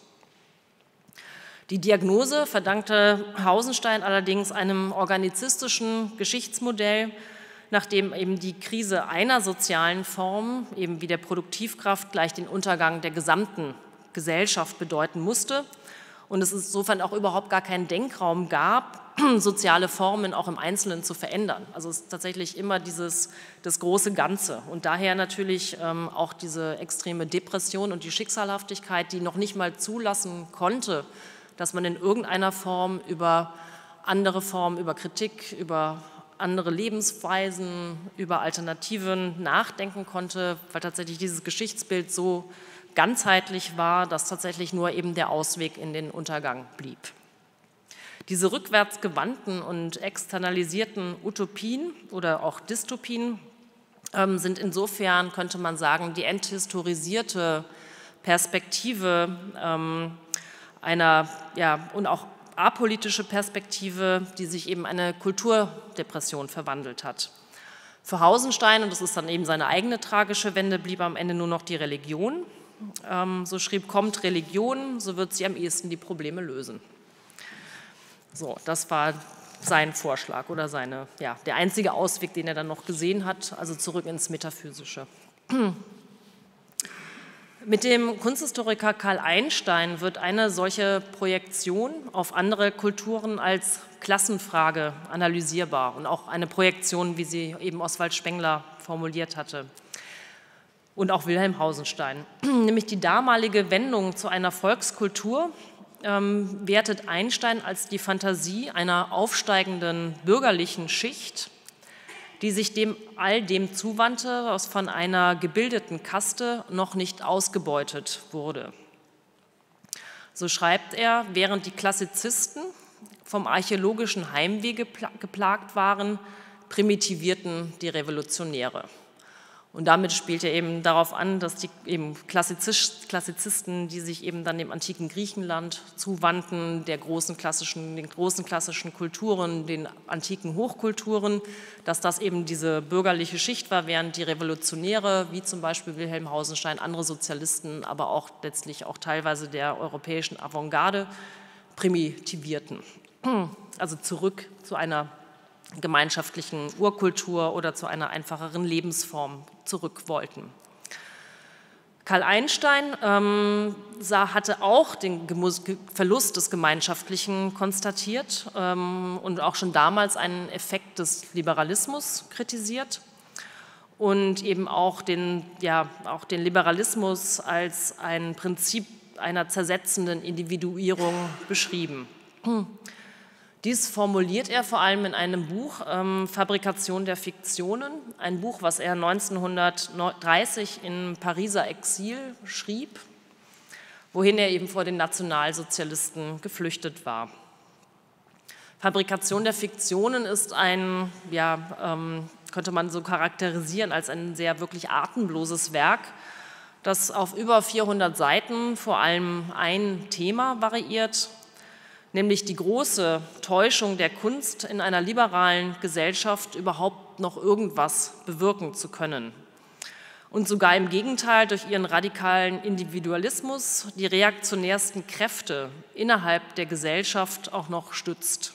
Die Diagnose verdankte Hausenstein allerdings einem organizistischen Geschichtsmodell, nachdem eben die Krise einer sozialen Form, eben wie der Produktivkraft, gleich den Untergang der gesamten Gesellschaft bedeuten musste und es insofern auch überhaupt gar keinen Denkraum gab, soziale Formen auch im Einzelnen zu verändern. Also es ist tatsächlich immer dieses, das große Ganze und daher natürlich ähm, auch diese extreme Depression und die Schicksalhaftigkeit, die noch nicht mal zulassen konnte, dass man in irgendeiner Form über andere Formen, über Kritik, über andere Lebensweisen, über Alternativen nachdenken konnte, weil tatsächlich dieses Geschichtsbild so ganzheitlich war, dass tatsächlich nur eben der Ausweg in den Untergang blieb. Diese rückwärtsgewandten und externalisierten Utopien oder auch Dystopien ähm, sind insofern, könnte man sagen, die enthistorisierte Perspektive ähm, einer, ja, und auch apolitische Perspektive, die sich eben eine Kulturdepression verwandelt hat. Für Hausenstein, und das ist dann eben seine eigene tragische Wende, blieb am Ende nur noch die Religion. Ähm, so schrieb, kommt Religion, so wird sie am ehesten die Probleme lösen. So, das war sein Vorschlag oder seine, ja, der einzige Ausweg, den er dann noch gesehen hat, also zurück ins Metaphysische. Mit dem Kunsthistoriker Karl Einstein wird eine solche Projektion auf andere Kulturen als Klassenfrage analysierbar und auch eine Projektion, wie sie eben Oswald Spengler formuliert hatte und auch Wilhelm Hausenstein. Nämlich die damalige Wendung zu einer Volkskultur ähm, wertet Einstein als die Fantasie einer aufsteigenden bürgerlichen Schicht, die sich dem all dem zuwandte, was von einer gebildeten Kaste noch nicht ausgebeutet wurde. So schreibt er, während die Klassizisten vom archäologischen Heimweh geplagt waren, primitivierten die Revolutionäre. Und damit spielt er eben darauf an, dass die eben Klassizisten, die sich eben dann dem antiken Griechenland zuwandten, der großen klassischen, den großen klassischen Kulturen, den antiken Hochkulturen, dass das eben diese bürgerliche Schicht war, während die Revolutionäre, wie zum Beispiel Wilhelm Hausenstein, andere Sozialisten, aber auch letztlich auch teilweise der europäischen Avantgarde, primitivierten. Also zurück zu einer gemeinschaftlichen Urkultur oder zu einer einfacheren Lebensform zurück wollten. Karl Einstein ähm, sah, hatte auch den Verlust des Gemeinschaftlichen konstatiert ähm, und auch schon damals einen Effekt des Liberalismus kritisiert und eben auch den, ja, auch den Liberalismus als ein Prinzip einer zersetzenden Individuierung beschrieben. Dies formuliert er vor allem in einem Buch, ähm, Fabrikation der Fiktionen, ein Buch, was er neunzehnhundertdreißig im Pariser Exil schrieb, wohin er eben vor den Nationalsozialisten geflüchtet war. Fabrikation der Fiktionen ist ein, ja, ähm, könnte man so charakterisieren, als ein sehr wirklich atemloses Werk, das auf über vierhundert Seiten vor allem ein Thema variiert, nämlich die große Täuschung der Kunst, in einer liberalen Gesellschaft überhaupt noch irgendwas bewirken zu können. Und sogar im Gegenteil durch ihren radikalen Individualismus die reaktionärsten Kräfte innerhalb der Gesellschaft auch noch stützt.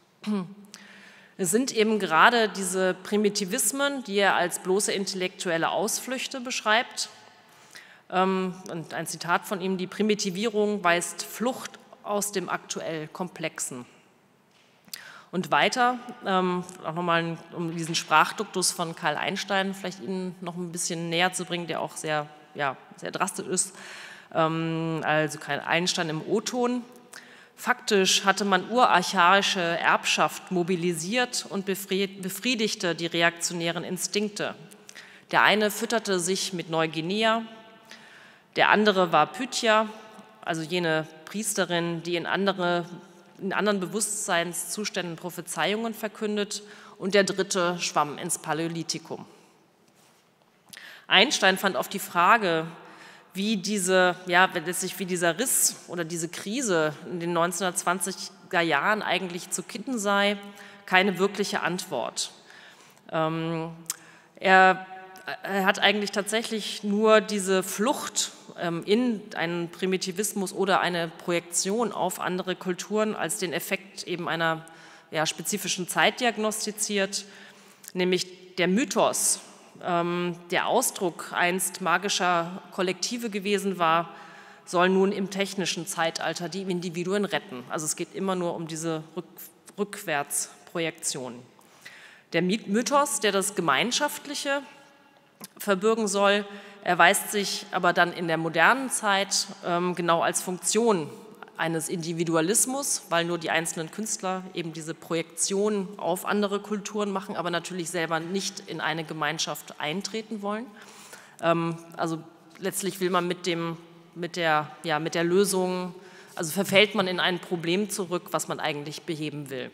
Es sind eben gerade diese Primitivismen, die er als bloße intellektuelle Ausflüchte beschreibt. Und ein Zitat von ihm: Die Primitivierung weist Flucht aus dem aktuell Komplexen. Und weiter, ähm, auch nochmal, um diesen Sprachduktus von Karl Einstein vielleicht Ihnen noch ein bisschen näher zu bringen, der auch sehr, ja, sehr drastisch ist, ähm, also Karl Einstein im O-Ton. Faktisch hatte man urarchaische Erbschaft mobilisiert und befriedigte die reaktionären Instinkte. Der eine fütterte sich mit Neuguinea, der andere war Pythia, also jene Priesterin, die in, andere, in anderen Bewusstseinszuständen Prophezeiungen verkündet, und der dritte schwamm ins Paläolithikum. Einstein fand auf die Frage, wie, diese, ja, letztlich wie dieser Riss oder diese Krise in den neunzehnhundertzwanziger Jahren eigentlich zu kitten sei, keine wirkliche Antwort. Ähm, er, er hat eigentlich tatsächlich nur diese Flucht in einen Primitivismus oder eine Projektion auf andere Kulturen als den Effekt eben einer, ja, spezifischen Zeit diagnostiziert, nämlich der Mythos, ähm, der Ausdruck einst magischer Kollektive gewesen war, soll nun im technischen Zeitalter die Individuen retten. Also es geht immer nur um diese Rück Rückwärtsprojektion. Der Mythos, der das Gemeinschaftliche verbürgen soll, erweist sich aber dann in der modernen Zeit ähm, genau als Funktion eines Individualismus, weil nur die einzelnen Künstler eben diese Projektion auf andere Kulturen machen, aber natürlich selber nicht in eine Gemeinschaft eintreten wollen. Ähm, also letztlich will man mit, dem, mit, der, ja, mit der Lösung, Also verfällt man in ein Problem zurück, was man eigentlich beheben will.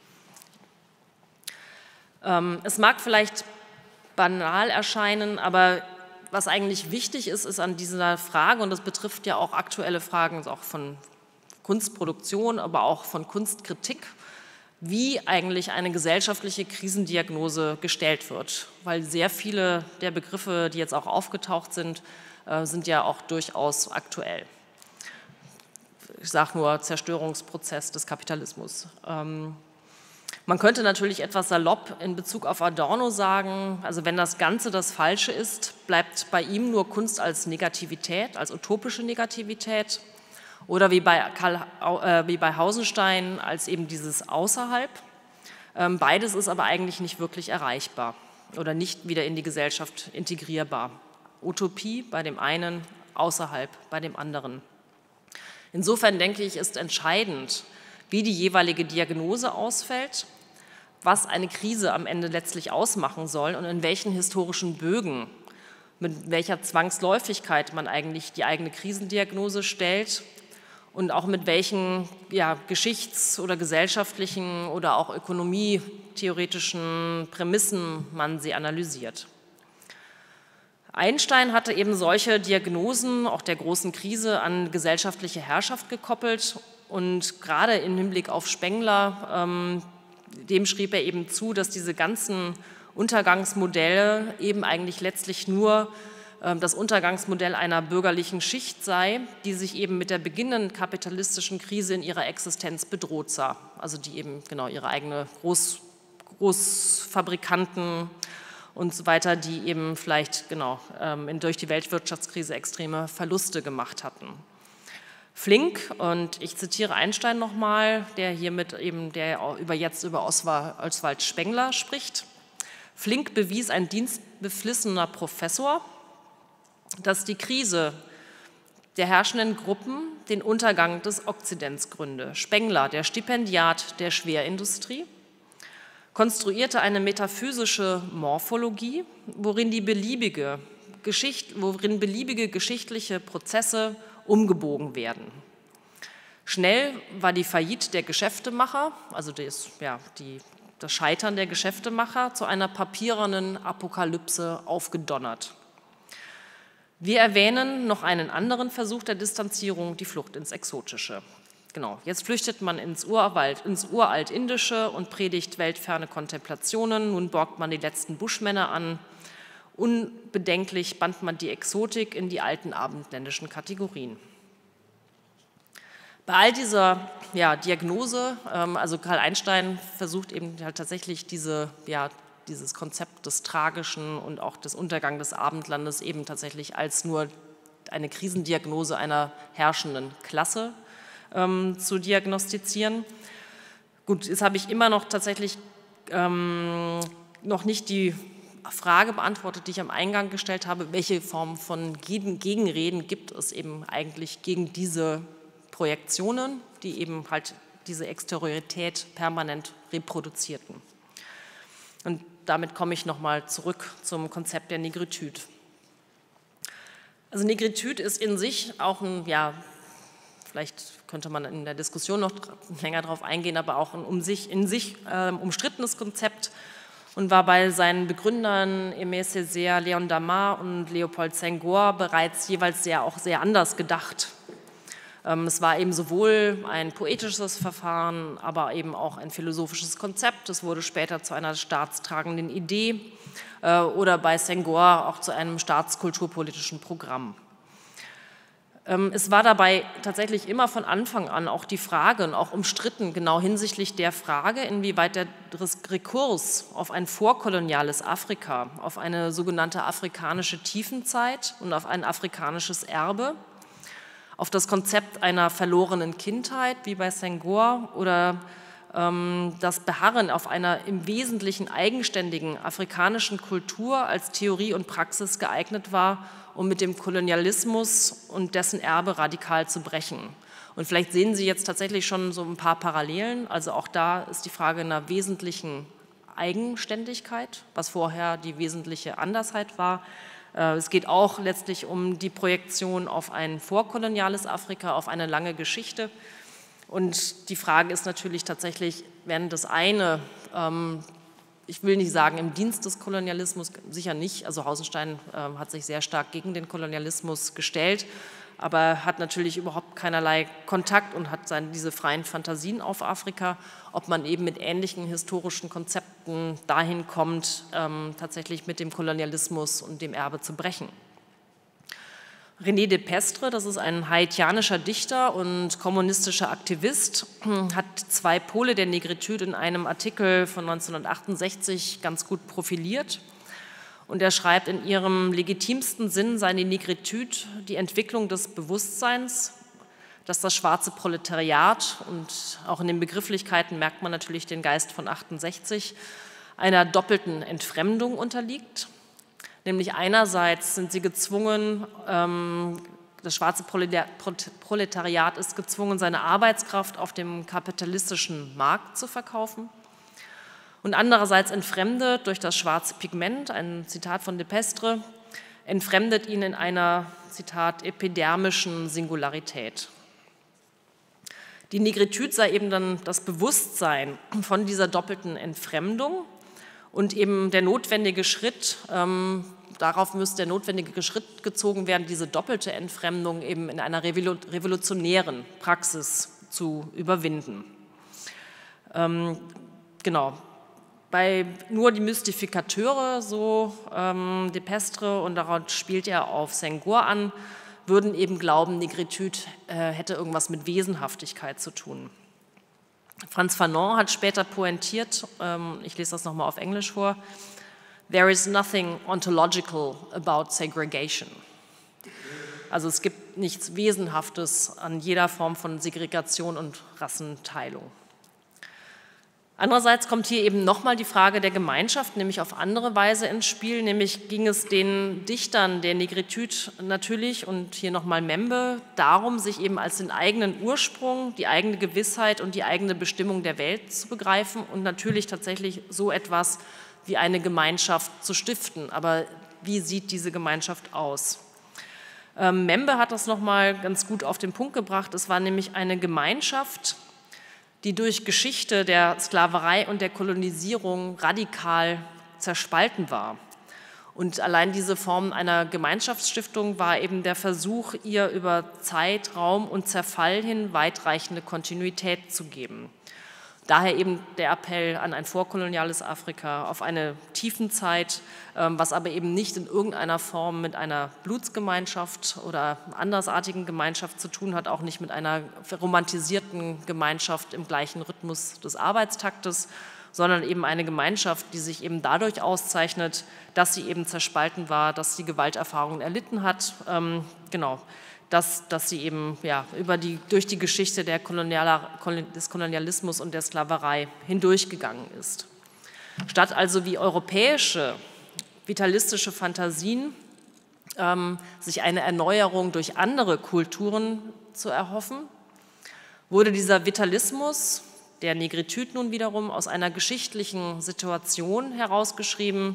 Ähm, es mag vielleicht banal erscheinen, aber was eigentlich wichtig ist, ist an dieser Frage, und das betrifft ja auch aktuelle Fragen auch von Kunstproduktion, aber auch von Kunstkritik, wie eigentlich eine gesellschaftliche Krisendiagnose gestellt wird. Weil sehr viele der Begriffe, die jetzt auch aufgetaucht sind, sind ja auch durchaus aktuell. Ich sage nur Zerstörungsprozess des Kapitalismus. Man könnte natürlich etwas salopp in Bezug auf Adorno sagen, also wenn das Ganze das Falsche ist, bleibt bei ihm nur Kunst als Negativität, als utopische Negativität. Oder wie bei, Karl, äh, wie bei Hausenstein als eben dieses Außerhalb. Ähm, beides ist aber eigentlich nicht wirklich erreichbar oder nicht wieder in die Gesellschaft integrierbar. Utopie bei dem einen, außerhalb bei dem anderen. Insofern denke ich, ist entscheidend, wie die jeweilige Diagnose ausfällt, was eine Krise am Ende letztlich ausmachen soll und in welchen historischen Bögen, mit welcher Zwangsläufigkeit man eigentlich die eigene Krisendiagnose stellt und auch mit welchen ja, geschichts- oder gesellschaftlichen oder auch ökonomietheoretischen Prämissen man sie analysiert. Einstein hatte eben solche Diagnosen, auch der großen Krise, an gesellschaftliche Herrschaft gekoppelt und gerade im Hinblick auf Spengler, ähm, dem schrieb er eben zu, dass diese ganzen Untergangsmodelle eben eigentlich letztlich nur das Untergangsmodell einer bürgerlichen Schicht sei, die sich eben mit der beginnenden kapitalistischen Krise in ihrer Existenz bedroht sah. Also die eben genau ihre eigene Groß, Großfabrikanten und so weiter, die eben vielleicht genau durch die Weltwirtschaftskrise extreme Verluste gemacht hatten. Flink, und ich zitiere Einstein nochmal, der hiermit eben der über jetzt über Oswald Spengler spricht. Flink bewies, ein dienstbeflissener Professor, dass die Krise der herrschenden Gruppen den Untergang des Okzidents gründe. Spengler, der Stipendiat der Schwerindustrie, konstruierte eine metaphysische Morphologie, worin, die beliebige Geschicht, worin beliebige geschichtliche Prozesse umgebogen werden. Schnell war die Faillite der Geschäftemacher, also das, ja, die, das Scheitern der Geschäftemacher, zu einer papierenen Apokalypse aufgedonnert. Wir erwähnen noch einen anderen Versuch der Distanzierung, die Flucht ins Exotische. Genau, jetzt flüchtet man ins Urwald, ins Uraltindische und predigt weltferne Kontemplationen. Nun borgt man die letzten Buschmänner an. Unbedenklich band man die Exotik in die alten abendländischen Kategorien. Bei all dieser ja, Diagnose, ähm, also Karl Einstein versucht eben halt tatsächlich diese, ja, dieses Konzept des Tragischen und auch des Untergangs des Abendlandes eben tatsächlich als nur eine Krisendiagnose einer herrschenden Klasse ähm, zu diagnostizieren. Gut, jetzt habe ich immer noch tatsächlich ähm, noch nicht die Frage beantwortet, die ich am Eingang gestellt habe, welche Form von Gegenreden gibt es eben eigentlich gegen diese Projektionen, die eben halt diese Exteriorität permanent reproduzierten. Und damit komme ich nochmal zurück zum Konzept der Negritude. Also Negritude ist in sich auch ein, ja, vielleicht könnte man in der Diskussion noch länger darauf eingehen, aber auch ein um sich, in sich äh, umstrittenes Konzept und war bei seinen Begründern Aimé Césaire, Léon Damas und Léopold Senghor bereits jeweils sehr, auch sehr anders gedacht. Es war eben sowohl ein poetisches Verfahren, aber eben auch ein philosophisches Konzept. Es wurde später zu einer staatstragenden Idee oder bei Senghor auch zu einem staatskulturpolitischen Programm. Es war dabei tatsächlich immer von Anfang an auch die Frage und auch umstritten, genau hinsichtlich der Frage, inwieweit der Rekurs auf ein vorkoloniales Afrika, auf eine sogenannte afrikanische Tiefenzeit und auf ein afrikanisches Erbe, auf das Konzept einer verlorenen Kindheit, wie bei Senghor, oder ähm, das Beharren auf einer im Wesentlichen eigenständigen afrikanischen Kultur als Theorie und Praxis geeignet war, um mit dem Kolonialismus und dessen Erbe radikal zu brechen. Und vielleicht sehen Sie jetzt tatsächlich schon so ein paar Parallelen. Also auch da ist die Frage einer wesentlichen Eigenständigkeit, was vorher die wesentliche Andersheit war, Es geht auch letztlich um die Projektion auf ein vorkoloniales Afrika, auf eine lange Geschichte. Und die Frage ist natürlich tatsächlich, wenn das eine, ähm, ich will nicht sagen im Dienst des Kolonialismus, sicher nicht, also Hausenstein äh, hat sich sehr stark gegen den Kolonialismus gestellt, aber hat natürlich überhaupt keinerlei Kontakt und hat seine, diese freien Fantasien auf Afrika, ob man eben mit ähnlichen historischen Konzepten dahin kommt, ähm, tatsächlich mit dem Kolonialismus und dem Erbe zu brechen. René de Pestre, das ist ein haitianischer Dichter und kommunistischer Aktivist, hat zwei Pole der Negritude in einem Artikel von neunzehnhundertachtundsechzig ganz gut profiliert. Und er schreibt, in ihrem legitimsten Sinn sei die Negritude die Entwicklung des Bewusstseins, dass das schwarze Proletariat, und auch in den Begrifflichkeiten merkt man natürlich den Geist von achtundsechzig, einer doppelten Entfremdung unterliegt. Nämlich einerseits sind sie gezwungen, ähm, das schwarze Proletariat ist gezwungen, seine Arbeitskraft auf dem kapitalistischen Markt zu verkaufen. Und andererseits entfremdet durch das schwarze Pigment, ein Zitat von de Pestre, entfremdet ihn in einer, Zitat, epidermischen Singularität. Die Negritude sei eben dann das Bewusstsein von dieser doppelten Entfremdung und eben der notwendige Schritt, ähm, darauf müsste der notwendige Schritt gezogen werden, diese doppelte Entfremdung eben in einer revolutionären Praxis zu überwinden. Ähm, genau. Bei nur die Mystifikateure, so ähm, de Pestre, und darauf spielt er auf Senghor an, würden eben glauben, Negritude äh, hätte irgendwas mit Wesenhaftigkeit zu tun. Frantz Fanon hat später pointiert, ähm, ich lese das nochmal auf Englisch vor, "There is nothing ontological about segregation." Also es gibt nichts Wesenhaftes an jeder Form von Segregation und Rassenteilung. Andererseits kommt hier eben nochmal die Frage der Gemeinschaft, nämlich auf andere Weise ins Spiel, nämlich ging es den Dichtern der Negritude natürlich, und hier nochmal Membe, darum, sich eben als den eigenen Ursprung, die eigene Gewissheit und die eigene Bestimmung der Welt zu begreifen und natürlich tatsächlich so etwas wie eine Gemeinschaft zu stiften. Aber wie sieht diese Gemeinschaft aus? Ähm, Membe hat das nochmal ganz gut auf den Punkt gebracht. Es war nämlich eine Gemeinschaft, die durch Geschichte der Sklaverei und der Kolonisierung radikal zerspalten war. Und allein diese Form einer Gemeinschaftsstiftung war eben der Versuch, ihr über Zeit, Raum und Zerfall hin weitreichende Kontinuität zu geben. Daher eben der Appell an ein vorkoloniales Afrika, auf eine Tiefenzeit, was aber eben nicht in irgendeiner Form mit einer Blutsgemeinschaft oder andersartigen Gemeinschaft zu tun hat, auch nicht mit einer romantisierten Gemeinschaft im gleichen Rhythmus des Arbeitstaktes, sondern eben eine Gemeinschaft, die sich eben dadurch auszeichnet, dass sie eben zerspalten war, dass sie Gewalterfahrungen erlitten hat, ähm, genau. Dass, dass sie eben ja, über die, durch die Geschichte der Kolonialer, des Kolonialismus und der Sklaverei hindurchgegangen ist. Statt also wie europäische vitalistische Fantasien ähm, sich eine Erneuerung durch andere Kulturen zu erhoffen, wurde dieser Vitalismus der Negritude nun wiederum aus einer geschichtlichen Situation herausgeschrieben,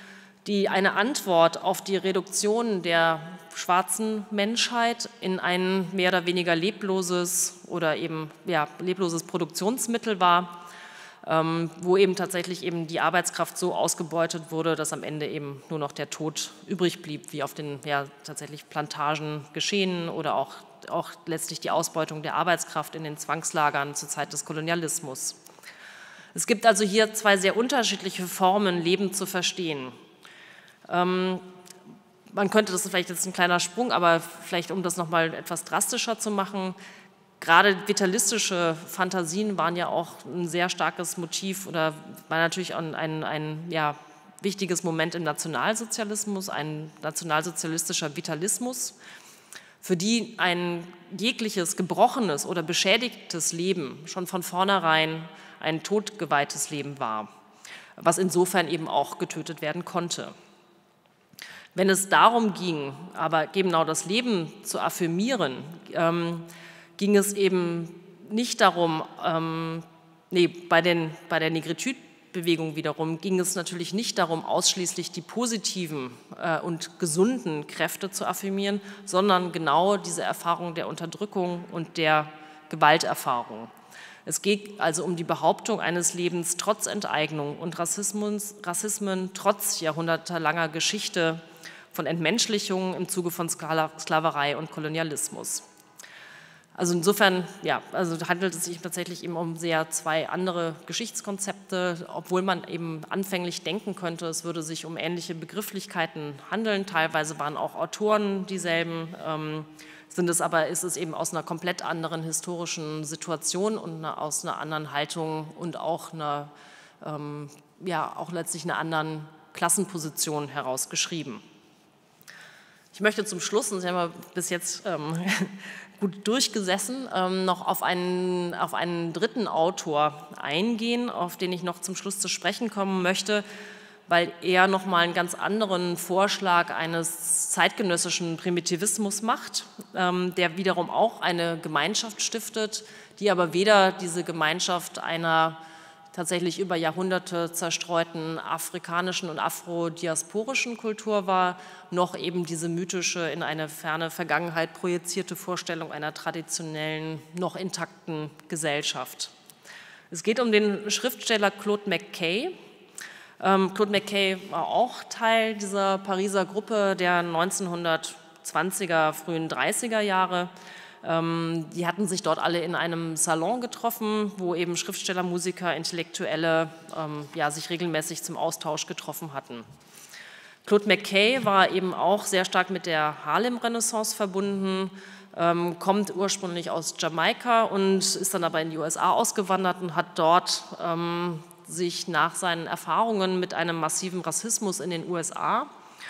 die eine Antwort auf die Reduktion der schwarzen Menschheit in ein mehr oder weniger lebloses oder eben ja, lebloses Produktionsmittel war, ähm, wo eben tatsächlich eben die Arbeitskraft so ausgebeutet wurde, dass am Ende eben nur noch der Tod übrig blieb, wie auf den ja, tatsächlich Plantagen geschehen oder auch, auch letztlich die Ausbeutung der Arbeitskraft in den Zwangslagern zur Zeit des Kolonialismus. Es gibt also hier zwei sehr unterschiedliche Formen, Leben zu verstehen. Ähm, man könnte, das ist vielleicht jetzt ein kleiner Sprung, aber vielleicht um das nochmal etwas drastischer zu machen, gerade vitalistische Fantasien waren ja auch ein sehr starkes Motiv oder war natürlich ein, ein, ein ja, wichtiges Moment im Nationalsozialismus, ein nationalsozialistischer Vitalismus, für die ein jegliches gebrochenes oder beschädigtes Leben schon von vornherein ein todgeweihtes Leben war, was insofern eben auch getötet werden konnte. Wenn es darum ging, aber genau das Leben zu affirmieren, ähm, ging es eben nicht darum, ähm, nee, bei, den, bei der Negritude Bewegung wiederum ging es natürlich nicht darum, ausschließlich die positiven äh, und gesunden Kräfte zu affirmieren, sondern genau diese Erfahrung der Unterdrückung und der Gewalterfahrung. Es geht also um die Behauptung eines Lebens trotz Enteignung und Rassismus, Rassismen, trotz jahrhundertelanger Geschichte von Entmenschlichung im Zuge von Sklaverei und Kolonialismus. Also insofern ja, also handelt es sich tatsächlich eben um sehr zwei andere Geschichtskonzepte, obwohl man eben anfänglich denken könnte, es würde sich um ähnliche Begrifflichkeiten handeln. Teilweise waren auch Autoren dieselben, ähm, sind es aber, ist es eben aus einer komplett anderen historischen Situation und eine, aus einer anderen Haltung und auch einer, ähm, ja, auch letztlich einer anderen Klassenposition heraus geschrieben. Ich möchte zum Schluss, und Sie haben ja bis jetzt ähm, gut durchgesessen, ähm, noch auf einen, auf einen dritten Autor eingehen, auf den ich noch zum Schluss zu sprechen kommen möchte, weil er nochmal einen ganz anderen Vorschlag eines zeitgenössischen Primitivismus macht, ähm, der wiederum auch eine Gemeinschaft stiftet, die aber weder diese Gemeinschaft einer tatsächlich über Jahrhunderte zerstreuten afrikanischen und afrodiasporischen Kultur war, noch eben diese mythische, in eine ferne Vergangenheit projizierte Vorstellung einer traditionellen, noch intakten Gesellschaft. Es geht um den Schriftsteller Claude McKay. Ähm, Claude McKay war auch Teil dieser Pariser Gruppe der neunzehnhundertzwanziger, frühen dreißiger Jahre. Ähm, die hatten sich dort alle in einem Salon getroffen, wo eben Schriftsteller, Musiker, Intellektuelle ähm, ja, sich regelmäßig zum Austausch getroffen hatten. Claude McKay war eben auch sehr stark mit der Harlem-Renaissance verbunden, ähm, kommt ursprünglich aus Jamaika und ist dann aber in die U S A ausgewandert und hat dort ähm, sich nach seinen Erfahrungen mit einem massiven Rassismus in den U S A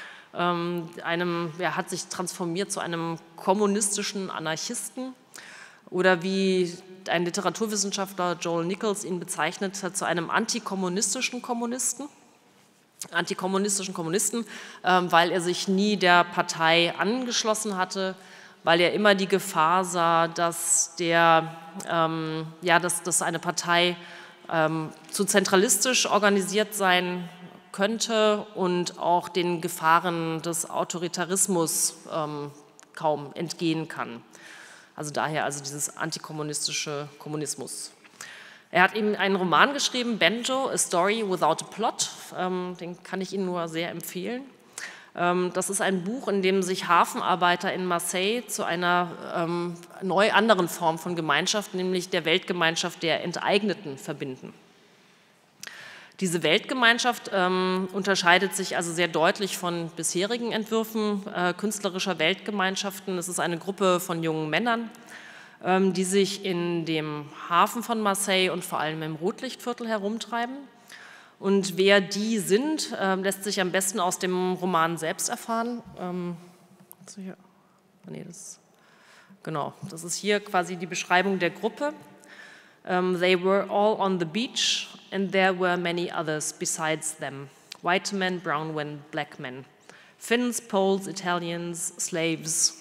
Ähm, einem, er hat sich transformiert zu einem kommunistischen Anarchisten oder wie ein Literaturwissenschaftler Joel Nichols ihn bezeichnet hat, zu einem antikommunistischen Kommunisten, antikommunistischen Kommunisten, ähm, weil er sich nie der Partei angeschlossen hatte, weil er immer die Gefahr sah, dass, der, ähm, ja, dass, dass eine Partei ähm, zu zentralistisch organisiert sein könnte und auch den Gefahren des Autoritarismus ähm, kaum entgehen kann. Also daher also dieses antikommunistische Kommunismus. Er hat eben einen Roman geschrieben, Banjo, A Story Without a Plot. Ähm, den kann ich Ihnen nur sehr empfehlen. Ähm, das ist ein Buch, in dem sich Hafenarbeiter in Marseille zu einer ähm, neu anderen Form von Gemeinschaft, nämlich der Weltgemeinschaft der Enteigneten, verbinden. Diese Weltgemeinschaft ähm, unterscheidet sich also sehr deutlich von bisherigen Entwürfen äh, künstlerischer Weltgemeinschaften. Es ist eine Gruppe von jungen Männern, ähm, die sich in dem Hafen von Marseille und vor allem im Rotlichtviertel herumtreiben. Und wer die sind, äh, lässt sich am besten aus dem Roman selbst erfahren. Ähm, hier, nee, das, genau, das ist hier quasi die Beschreibung der Gruppe. Um, they were all on the beach, and there were many others besides them. White men, brown men, black men. Finns, Poles, Italians, slaves.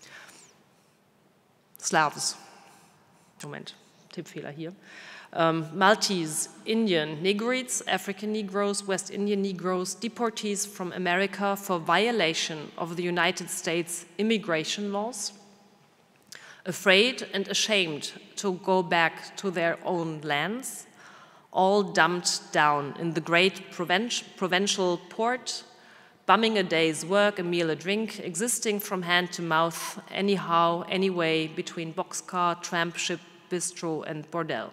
Slavs. Moment, Tippfehler hier. Um, Maltese, Indian, Negrites, African Negroes, West Indian Negroes, deportees from America for violation of the United States immigration laws. Afraid and ashamed to go back to their own lands, all dumped down in the great provincial port, bumming a day's work, a meal, a drink, existing from hand to mouth, anyhow, anyway, between boxcar, tramp, ship, bistro and bordell.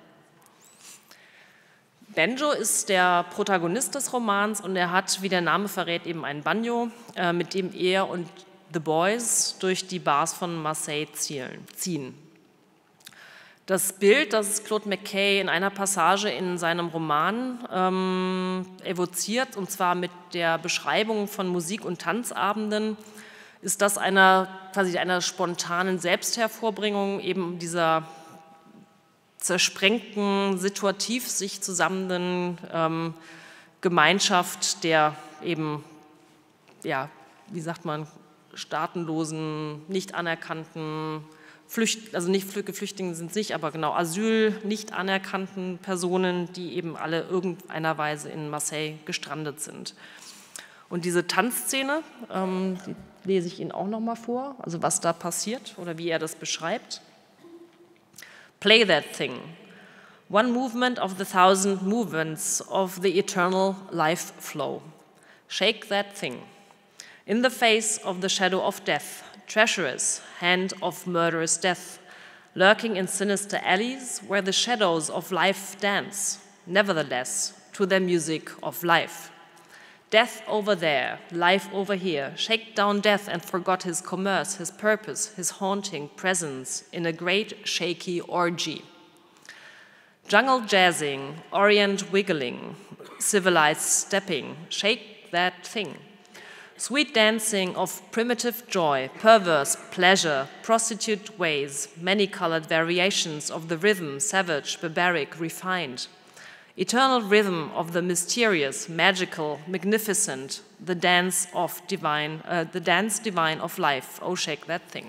Banjo ist der Protagonist des Romans und er hat, wie der Name verrät, eben ein Banjo, äh, mit dem er und The Boys durch die Bars von Marseille ziehen. Das Bild, das Claude McKay in einer Passage in seinem Roman ähm, evoziert, und zwar mit der Beschreibung von Musik- und Tanzabenden, ist das einer, quasi einer spontanen Selbsthervorbringung eben dieser zersprengten, situativ sich zusammenhängenden ähm, Gemeinschaft der eben, ja, wie sagt man, staatenlosen, nicht anerkannten, Flücht, also nicht Geflüchteten sind sich, aber genau Asyl, nicht anerkannten Personen, die eben alle irgendeiner Weise in Marseille gestrandet sind. Und diese Tanzszene, ähm, die lese ich Ihnen auch noch mal vor, also was da passiert oder wie er das beschreibt. Play that thing. One movement of the thousand movements of the eternal life flow. Shake that thing. In the face of the shadow of death, treacherous hand of murderous death, lurking in sinister alleys where the shadows of life dance, nevertheless, to their music of life. Death over there, life over here, shake down death and forgot his commerce, his purpose, his haunting presence in a great shaky orgy. Jungle jazzing, orient wiggling, civilized stepping, shake that thing. Sweet dancing of primitive joy, perverse pleasure, prostitute ways, many-colored variations of the rhythm, savage, barbaric, refined. Eternal rhythm of the mysterious, magical, magnificent, the dance of divine, uh, the dance divine of life. Oh, shake that thing.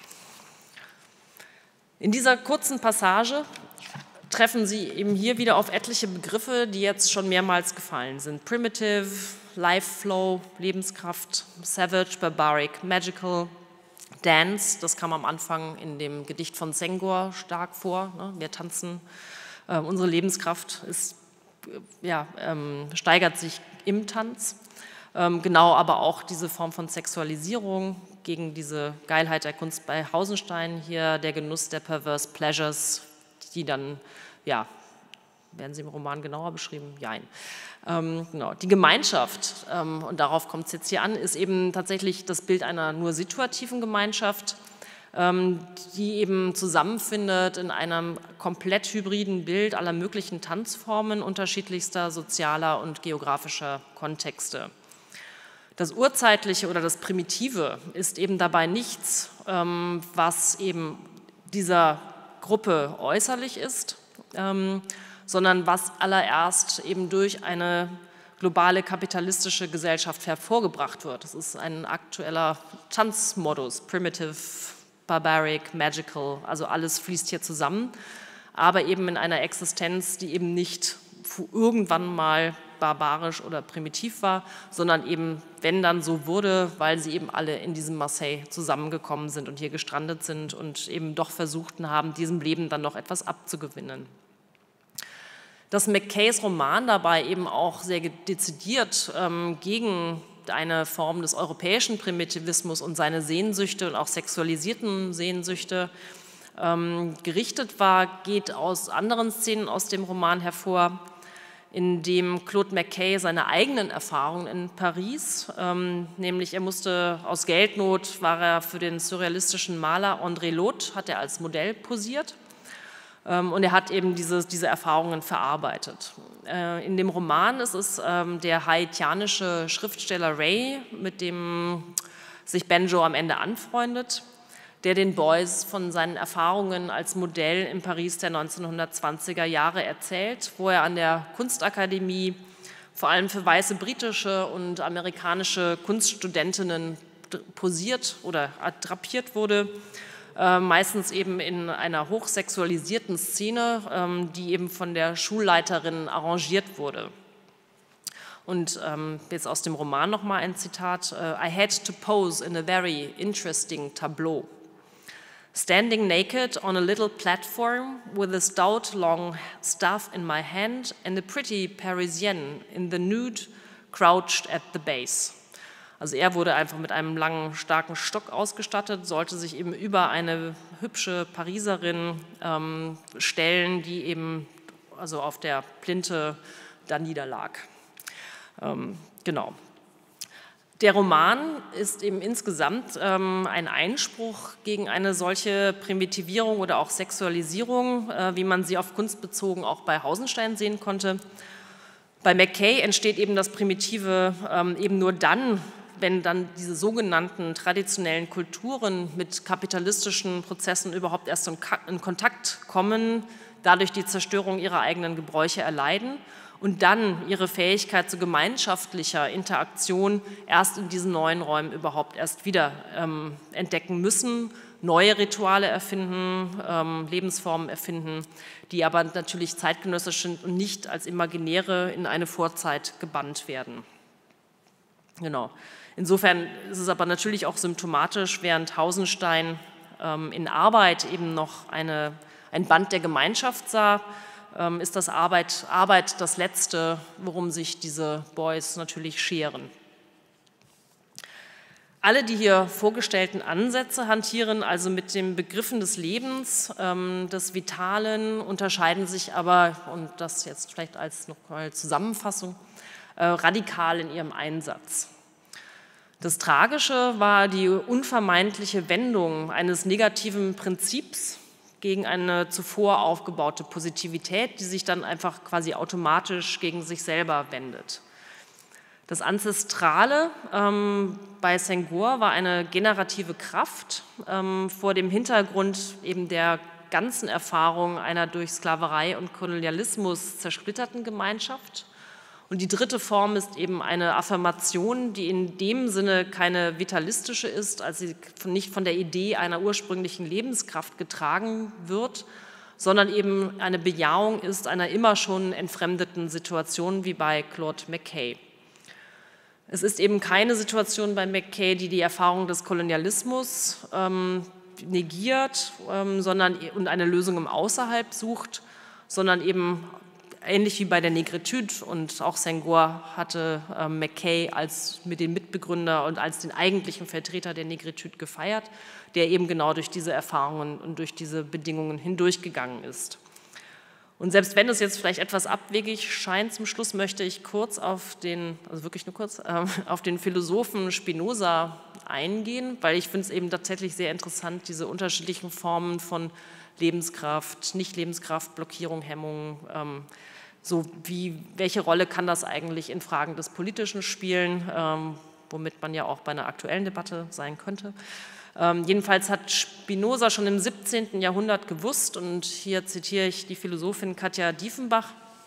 In dieser kurzen Passage treffen Sie eben hier wieder auf etliche Begriffe, die jetzt schon mehrmals gefallen sind. Primitive, Life Flow, Lebenskraft, Savage, Barbaric, Magical, Dance, das kam am Anfang in dem Gedicht von Senghor stark vor. Ne? Wir tanzen, äh, unsere Lebenskraft ist, ja, ähm, steigert sich im Tanz. Ähm, genau, aber auch diese Form von Sexualisierung gegen diese Geilheit der Kunst bei Hausenstein, hier der Genuss der Perverse Pleasures, die dann, ja, werden sie im Roman genauer beschrieben? Jein. Ähm, genau. Die Gemeinschaft, ähm, und darauf kommt es jetzt hier an, ist eben tatsächlich das Bild einer nur situativen Gemeinschaft, ähm, die eben zusammenfindet in einem komplett hybriden Bild aller möglichen Tanzformen unterschiedlichster sozialer und geografischer Kontexte. Das Urzeitliche oder das Primitive ist eben dabei nichts, ähm, was eben dieser Gruppe äußerlich ist, ähm, sondern was allererst eben durch eine globale kapitalistische Gesellschaft hervorgebracht wird. Das ist ein aktueller Tanzmodus, primitive, barbaric, magical, also alles fließt hier zusammen, aber eben in einer Existenz, die eben nicht irgendwann mal barbarisch oder primitiv war, sondern eben, wenn dann so wurde, weil sie eben alle in diesem Marseille zusammengekommen sind und hier gestrandet sind und eben doch versuchten haben, diesem Leben dann noch etwas abzugewinnen. Dass Mackays Roman dabei eben auch sehr dezidiert ähm, gegen eine Form des europäischen Primitivismus und seine Sehnsüchte und auch sexualisierten Sehnsüchte ähm, gerichtet war, geht aus anderen Szenen aus dem Roman hervor, in dem Claude Mackay seine eigenen Erfahrungen in Paris, ähm, nämlich er musste aus Geldnot, war er für den surrealistischen Maler André Loth, hat er als Modell posiert. Und er hat eben diese, diese Erfahrungen verarbeitet. In dem Roman ist es der haitianische Schriftsteller Ray, mit dem sich Benjo am Ende anfreundet, der den Boys von seinen Erfahrungen als Modell in Paris der neunzehnhundertzwanziger Jahre erzählt, wo er an der Kunstakademie vor allem für weiße britische und amerikanische Kunststudentinnen posiert oder drapiert wurde, Äh, meistens eben in einer hochsexualisierten Szene, ähm, die eben von der Schulleiterin arrangiert wurde. Und ähm, jetzt aus dem Roman nochmal ein Zitat. I had to pose in a very interesting tableau. Standing naked on a little platform with a stout long staff in my hand and a pretty Parisienne in the nude crouched at the base. Also er wurde einfach mit einem langen, starken Stock ausgestattet, sollte sich eben über eine hübsche Pariserin ähm, stellen, die eben also auf der Plinthe da niederlag. Ähm, genau. Der Roman ist eben insgesamt ähm, ein Einspruch gegen eine solche Primitivierung oder auch Sexualisierung, äh, wie man sie auf Kunst bezogen auch bei Hausenstein sehen konnte. Bei Mackay entsteht eben das Primitive ähm, eben nur dann, wenn dann diese sogenannten traditionellen Kulturen mit kapitalistischen Prozessen überhaupt erst in Kontakt kommen, dadurch die Zerstörung ihrer eigenen Gebräuche erleiden und dann ihre Fähigkeit zu gemeinschaftlicher Interaktion erst in diesen neuen Räumen überhaupt erst wieder ähm, entdecken müssen, neue Rituale erfinden, ähm, Lebensformen erfinden, die aber natürlich zeitgenössisch sind und nicht als Imaginäre in eine Vorzeit gebannt werden. Genau. Insofern ist es aber natürlich auch symptomatisch, während Hausenstein ähm, in Arbeit eben noch eine, ein Band der Gemeinschaft sah, ähm, ist das Arbeit, Arbeit das Letzte, worum sich diese Boys natürlich scheren. Alle die hier vorgestellten Ansätze hantieren also mit den Begriffen des Lebens, ähm, des Vitalen, unterscheiden sich aber, und das jetzt vielleicht als nochmal Zusammenfassung, äh, radikal in ihrem Einsatz. Das Tragische war die unvermeidliche Wendung eines negativen Prinzips gegen eine zuvor aufgebaute Positivität, die sich dann einfach quasi automatisch gegen sich selber wendet. Das Ancestrale ähm, bei Senghor war eine generative Kraft ähm, vor dem Hintergrund eben der ganzen Erfahrung einer durch Sklaverei und Kolonialismus zersplitterten Gemeinschaft. Und die dritte Form ist eben eine Affirmation, die in dem Sinne keine vitalistische ist, als sie nicht von der Idee einer ursprünglichen Lebenskraft getragen wird, sondern eben eine Bejahung ist einer immer schon entfremdeten Situation wie bei Claude McKay. Es ist eben keine Situation bei McKay, die die Erfahrung des Kolonialismus ähm, negiert ähm, sondern, und eine Lösung im Außerhalb sucht, sondern eben ähnlich wie bei der Negritude, und auch Senghor hatte äh, McKay als mit den Mitbegründer und als den eigentlichen Vertreter der Negritude gefeiert, der eben genau durch diese Erfahrungen und durch diese Bedingungen hindurchgegangen ist. Und selbst wenn es jetzt vielleicht etwas abwegig scheint, zum Schluss möchte ich kurz auf den, also wirklich nur kurz, äh, auf den Philosophen Spinoza eingehen, weil ich finde es eben tatsächlich sehr interessant, diese unterschiedlichen Formen von Lebenskraft, Nicht-Lebenskraft, Blockierung, Hemmung, ähm, so wie, welche Rolle kann das eigentlich in Fragen des Politischen spielen, ähm, womit man ja auch bei einer aktuellen Debatte sein könnte. Ähm, jedenfalls hat Spinoza schon im siebzehnten Jahrhundert gewusst, und hier zitiere ich die Philosophin Katja Diefenbach,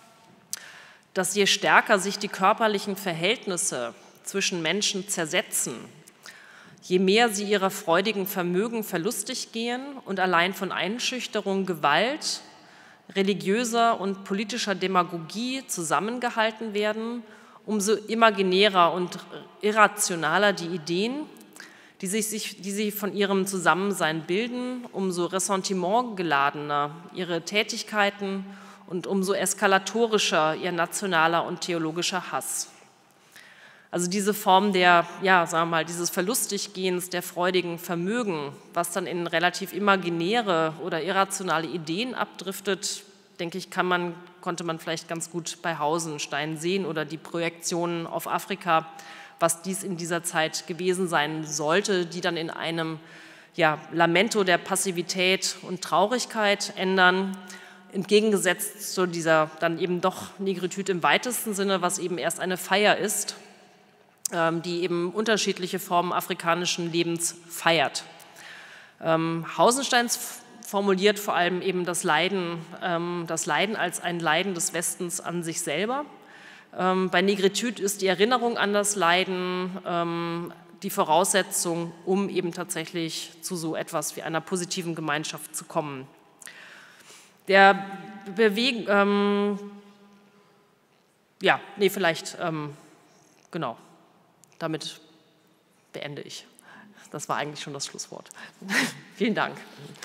dass je stärker sich die körperlichen Verhältnisse zwischen Menschen zersetzen, je mehr sie ihrer freudigen Vermögen verlustig gehen und allein von Einschüchterung, Gewalt, religiöser und politischer Demagogie zusammengehalten werden, umso imaginärer und irrationaler die Ideen, die, sich, die sie von ihrem Zusammensein bilden, umso ressentimentgeladener ihre Tätigkeiten und umso eskalatorischer ihr nationaler und theologischer Hass. Also diese Form der, ja, sagen wir mal, dieses Verlustiggehens der freudigen Vermögen, was dann in relativ imaginäre oder irrationale Ideen abdriftet, denke ich, kann man, konnte man vielleicht ganz gut bei Hausenstein sehen, oder die Projektionen auf Afrika, was dies in dieser Zeit gewesen sein sollte, die dann in einem ja, Lamento der Passivität und Traurigkeit ändern, entgegengesetzt zu dieser dann eben doch Negritude im weitesten Sinne, was eben erst eine Feier ist, ähm, die eben unterschiedliche Formen afrikanischen Lebens feiert. Ähm, Hausensteins formuliert vor allem eben das Leiden, ähm, das Leiden als ein Leiden des Westens an sich selber. Ähm, bei Negritude ist die Erinnerung an das Leiden ähm, die Voraussetzung, um eben tatsächlich zu so etwas wie einer positiven Gemeinschaft zu kommen. Der Beweg, ähm, ja, nee, vielleicht, ähm, genau, damit beende ich. Das war eigentlich schon das Schlusswort. Vielen Dank.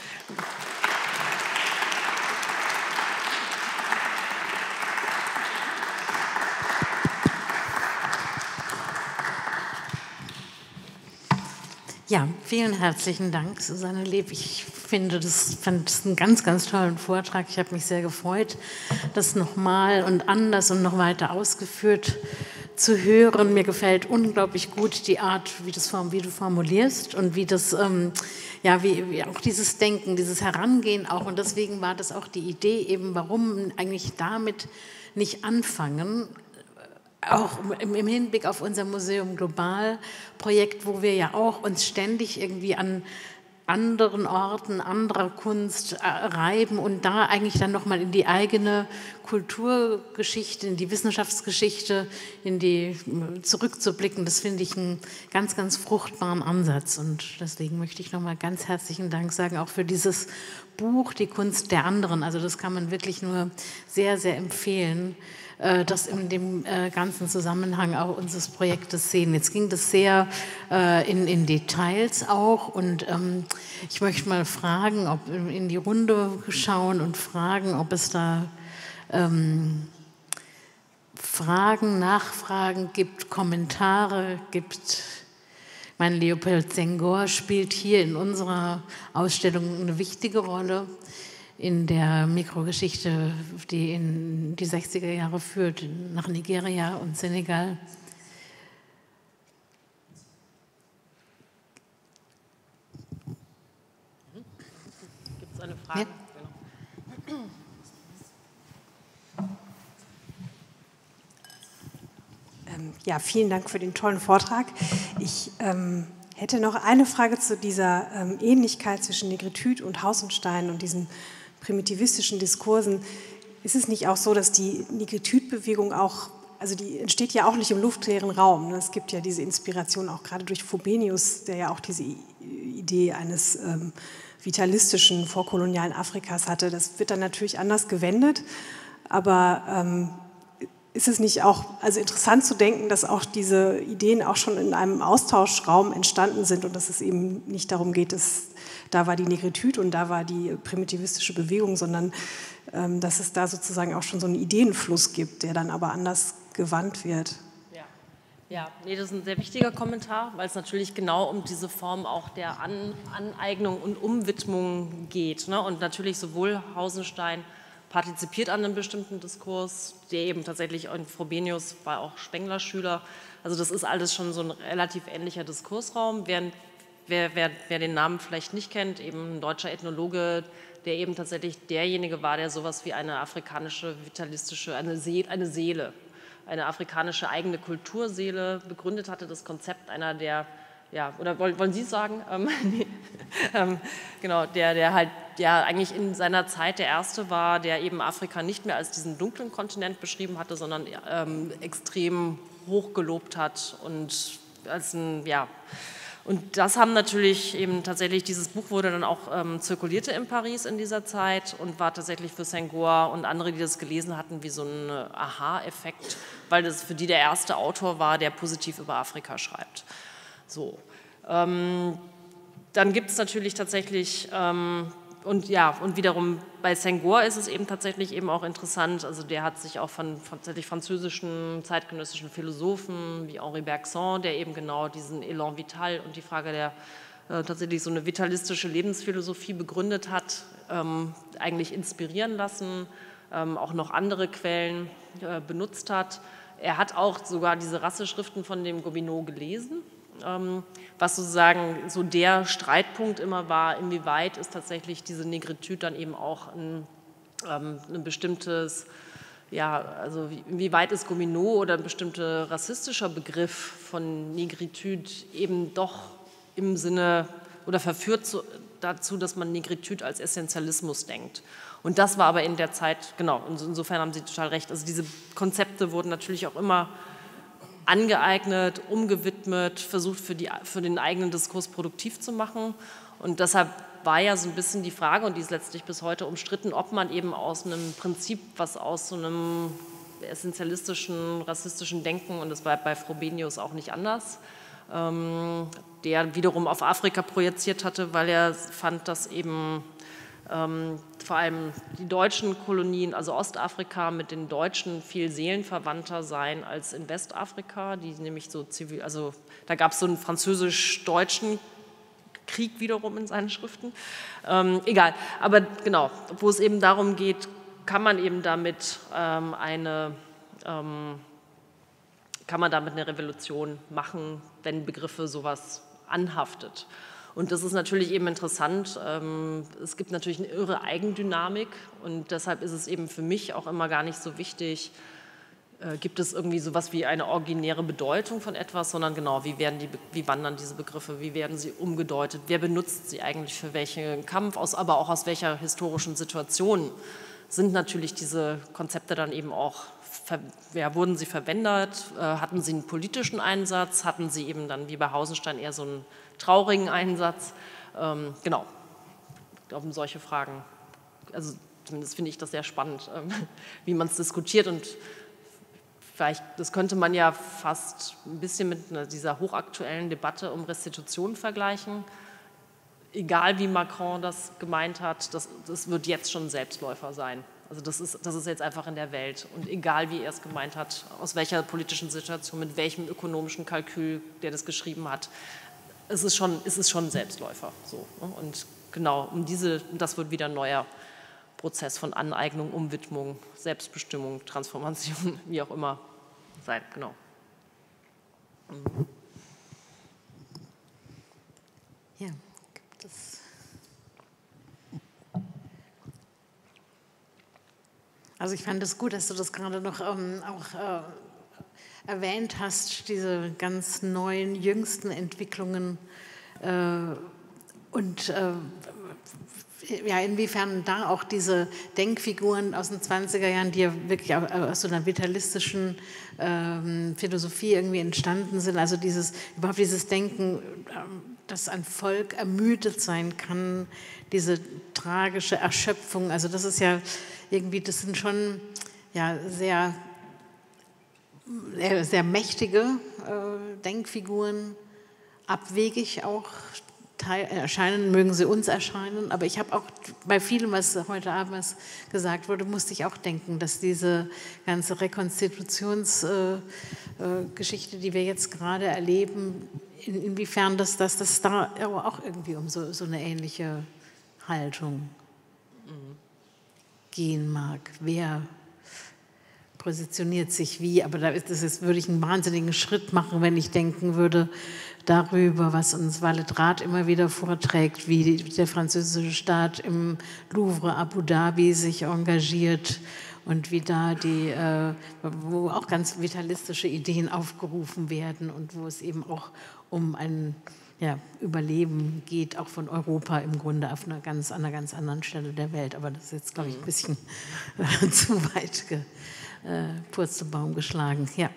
Ja, vielen herzlichen Dank, Susanne Leb. Ich finde, das fand das einen ganz, ganz tollen Vortrag. Ich habe mich sehr gefreut, das nochmal und anders und noch weiter ausgeführt zu hören. Mir gefällt unglaublich gut die Art, wie, das, wie du formulierst und wie das, ähm, ja, wie, wie auch dieses Denken, dieses Herangehen auch. Und deswegen war das auch die Idee eben, warum eigentlich damit nicht anfangen, auch im Hinblick auf unser Museum Global Projekt, wo wir ja auch uns ständig irgendwie an anderen Orten, anderer Kunst äh, reiben und da eigentlich dann nochmal in die eigene Kulturgeschichte, in die Wissenschaftsgeschichte, in die zurückzublicken, das finde ich einen ganz, ganz fruchtbaren Ansatz. Und deswegen möchte ich nochmal ganz herzlichen Dank sagen, auch für dieses Buch, Die Kunst der anderen. Also das kann man wirklich nur sehr, sehr empfehlen, das in dem ganzen Zusammenhang auch unseres Projektes sehen. Jetzt ging das sehr äh, in, in Details auch und ähm, ich möchte mal fragen, ob in die Runde schauen und fragen, ob es da ähm, Fragen, Nachfragen gibt, Kommentare gibt. Mein Leopold Senghor spielt hier in unserer Ausstellung eine wichtige Rolle in der Mikrogeschichte, die in die sechziger Jahre führt, nach Nigeria und Senegal. Gibt es eine Frage? Ja. Genau. Ähm, ja, vielen Dank für den tollen Vortrag. Ich ähm, hätte noch eine Frage zu dieser ähm, Ähnlichkeit zwischen Negritude und Hausenstein und diesen primitivistischen Diskursen. Ist es nicht auch so, dass die Negritude-Bewegung auch, also die entsteht ja auch nicht im luftleeren Raum. Ne? Es gibt ja diese Inspiration auch gerade durch Frobenius, der ja auch diese Idee eines ähm, vitalistischen vorkolonialen Afrikas hatte. Das wird dann natürlich anders gewendet, aber ähm, ist es nicht auch also interessant zu denken, dass auch diese Ideen auch schon in einem Austauschraum entstanden sind und dass es eben nicht darum geht, dass da war die Negritude und da war die primitivistische Bewegung, sondern ähm, dass es da sozusagen auch schon so einen Ideenfluss gibt, der dann aber anders gewandt wird. Ja, ja, nee, das ist ein sehr wichtiger Kommentar, weil es natürlich genau um diese Form auch der An Aneignung und Umwidmung geht. Ne? Und natürlich sowohl Hausenstein partizipiert an einem bestimmten Diskurs, der eben tatsächlich, und Frobenius war auch Spengler-Schüler. Also das ist alles schon so ein relativ ähnlicher Diskursraum, während Wer, wer, wer den Namen vielleicht nicht kennt, eben ein deutscher Ethnologe, der eben tatsächlich derjenige war, der sowas wie eine afrikanische, vitalistische, eine, See, eine Seele, eine afrikanische eigene Kulturseele begründet hatte, das Konzept einer der, ja, oder wollen, wollen Sie es sagen? Ähm, nee. ähm, genau, der, der halt, der eigentlich in seiner Zeit der Erste war, der eben Afrika nicht mehr als diesen dunklen Kontinent beschrieben hatte, sondern ähm, extrem hoch gelobt hat und als ein, ja, und das haben natürlich eben tatsächlich, dieses Buch wurde dann auch ähm, zirkulierte in Paris in dieser Zeit und war tatsächlich für Senghor und andere, die das gelesen hatten, wie so ein Aha-Effekt, weil das für die der erste Autor war, der positiv über Afrika schreibt. So. Ähm, dann gibt es natürlich tatsächlich, ähm, und ja, und wiederum bei Senghor ist es eben tatsächlich eben auch interessant, also der hat sich auch von, von tatsächlich französischen zeitgenössischen Philosophen wie Henri Bergson, der eben genau diesen Elan Vital und die Frage der äh, tatsächlich so eine vitalistische Lebensphilosophie begründet hat, ähm, eigentlich inspirieren lassen, ähm, auch noch andere Quellen äh, benutzt hat. Er hat auch sogar diese Rasseschriften von dem Gobineau gelesen, ähm, was sozusagen so der Streitpunkt immer war, inwieweit ist tatsächlich diese Negritude dann eben auch ein, ähm, ein bestimmtes, ja, also inwieweit ist Gobineau oder ein bestimmter rassistischer Begriff von Negritude eben doch im Sinne oder verführt zu, dazu, dass man Negritude als Essentialismus denkt. Und das war aber in der Zeit, genau, insofern haben Sie total recht, also diese Konzepte wurden natürlich auch immer angeeignet, umgewidmet, versucht für, die, für den eigenen Diskurs produktiv zu machen. Und deshalb war ja so ein bisschen die Frage, und die ist letztlich bis heute umstritten, ob man eben aus einem Prinzip, was aus so einem essentialistischen, rassistischen Denken, und das war bei Frobenius auch nicht anders, ähm, der wiederum auf Afrika projiziert hatte, weil er fand, dass eben ähm, vor allem die deutschen Kolonien, also Ostafrika, mit den Deutschen viel seelenverwandter seien als in Westafrika, die nämlich so zivil, also da gab es so einen französisch-deutschen Krieg wiederum in seinen Schriften. Ähm, egal, aber genau, wo es eben darum geht, kann man eben damit ähm, eine ähm, kann man damit eine Revolution machen, wenn Begriffe sowas anhaftet. Und das ist natürlich eben interessant. Es gibt natürlich eine irre Eigendynamik und deshalb ist es eben für mich auch immer gar nicht so wichtig, äh, gibt es irgendwie sowas wie eine originäre Bedeutung von etwas, sondern genau, wie, werden die, wie wandern diese Begriffe, wie werden sie umgedeutet, wer benutzt sie eigentlich für welchen Kampf, aus, aber auch aus welcher historischen Situation sind natürlich diese Konzepte dann eben auch, ja, wurden sie verwendet, äh, hatten sie einen politischen Einsatz, hatten sie eben dann wie bei Hausenstein eher so einen traurigen Einsatz, ähm, genau, um solche Fragen, also zumindest finde ich das sehr spannend, ähm, wie man es diskutiert und vielleicht, das könnte man ja fast ein bisschen mit einer, dieser hochaktuellen Debatte um Restitution vergleichen. Egal wie Macron das gemeint hat, das, das wird jetzt schon ein Selbstläufer sein. Also das ist, das ist jetzt einfach in der Welt. Und egal wie er es gemeint hat, aus welcher politischen Situation, mit welchem ökonomischen Kalkül, der das geschrieben hat, es ist schon, es ist schon ein Selbstläufer. So, ne? Und genau, um diese, das wird wieder ein neuer Prozess von Aneignung, Umwidmung, Selbstbestimmung, Transformation, wie auch immer sein. Genau. Mhm. Ja. Das also ich fand es gut, dass du das gerade noch ähm, auch äh, erwähnt hast, diese ganz neuen, jüngsten Entwicklungen äh, und äh, ja, inwiefern da auch diese Denkfiguren aus den zwanziger Jahren, die ja wirklich aus so einer vitalistischen ähm, Philosophie irgendwie entstanden sind, also dieses, überhaupt dieses Denken, ähm, dass ein Volk ermüdet sein kann, diese tragische Erschöpfung, also das ist ja irgendwie, das sind schon ja, sehr, sehr, sehr mächtige äh, Denkfiguren, abwegig auch erscheinen, mögen sie uns erscheinen, aber ich habe auch bei vielem, was heute Abend gesagt wurde, musste ich auch denken, dass diese ganze Rekonstitutionsgeschichte, äh, äh, die wir jetzt gerade erleben, in, inwiefern das, das, das da auch irgendwie um so, so eine ähnliche Haltung mhm. gehen mag. Wer positioniert sich wie, aber da ist, das ist, würde ich einen wahnsinnigen Schritt machen, wenn ich denken würde, darüber, was uns Valedrat immer wieder vorträgt, wie der französische Staat im Louvre Abu Dhabi sich engagiert und wie da die, äh, wo auch ganz vitalistische Ideen aufgerufen werden und wo es eben auch um ein ja, Überleben geht, auch von Europa im Grunde auf einer ganz, an einer ganz anderen Stelle der Welt. Aber das ist jetzt, glaube ich, ein bisschen äh, zu weit ge, äh, Purzelbaum geschlagen. Ja.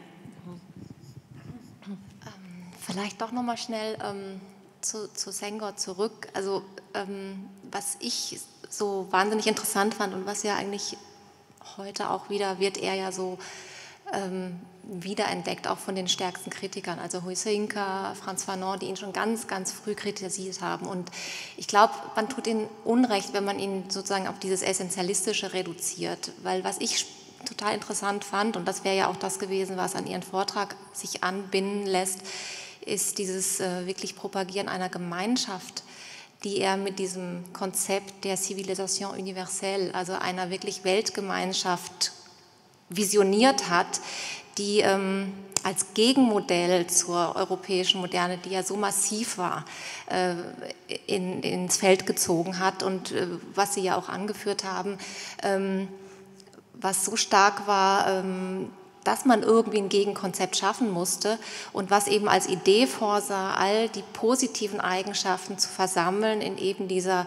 Vielleicht doch noch mal schnell ähm, zu, zu Senghor zurück. Also ähm, was ich so wahnsinnig interessant fand und was ja eigentlich heute auch wieder, wird er ja so ähm, wiederentdeckt, auch von den stärksten Kritikern, also Huizinga, Frantz Fanon, die ihn schon ganz, ganz früh kritisiert haben. Und ich glaube, man tut ihm Unrecht, wenn man ihn sozusagen auf dieses Essentialistische reduziert, weil was ich total interessant fand, und das wäre ja auch das gewesen, was an Ihren Vortrag sich anbinden lässt, ist dieses äh, wirklich Propagieren einer Gemeinschaft, die er mit diesem Konzept der Civilisation universelle, also einer wirklich Weltgemeinschaft, visioniert hat, die ähm, als Gegenmodell zur europäischen Moderne, die ja so massiv war, äh, in, ins Feld gezogen hat und äh, was Sie ja auch angeführt haben, ähm, was so stark war, ähm, dass man irgendwie ein Gegenkonzept schaffen musste und was eben als Idee vorsah, all die positiven Eigenschaften zu versammeln in eben dieser,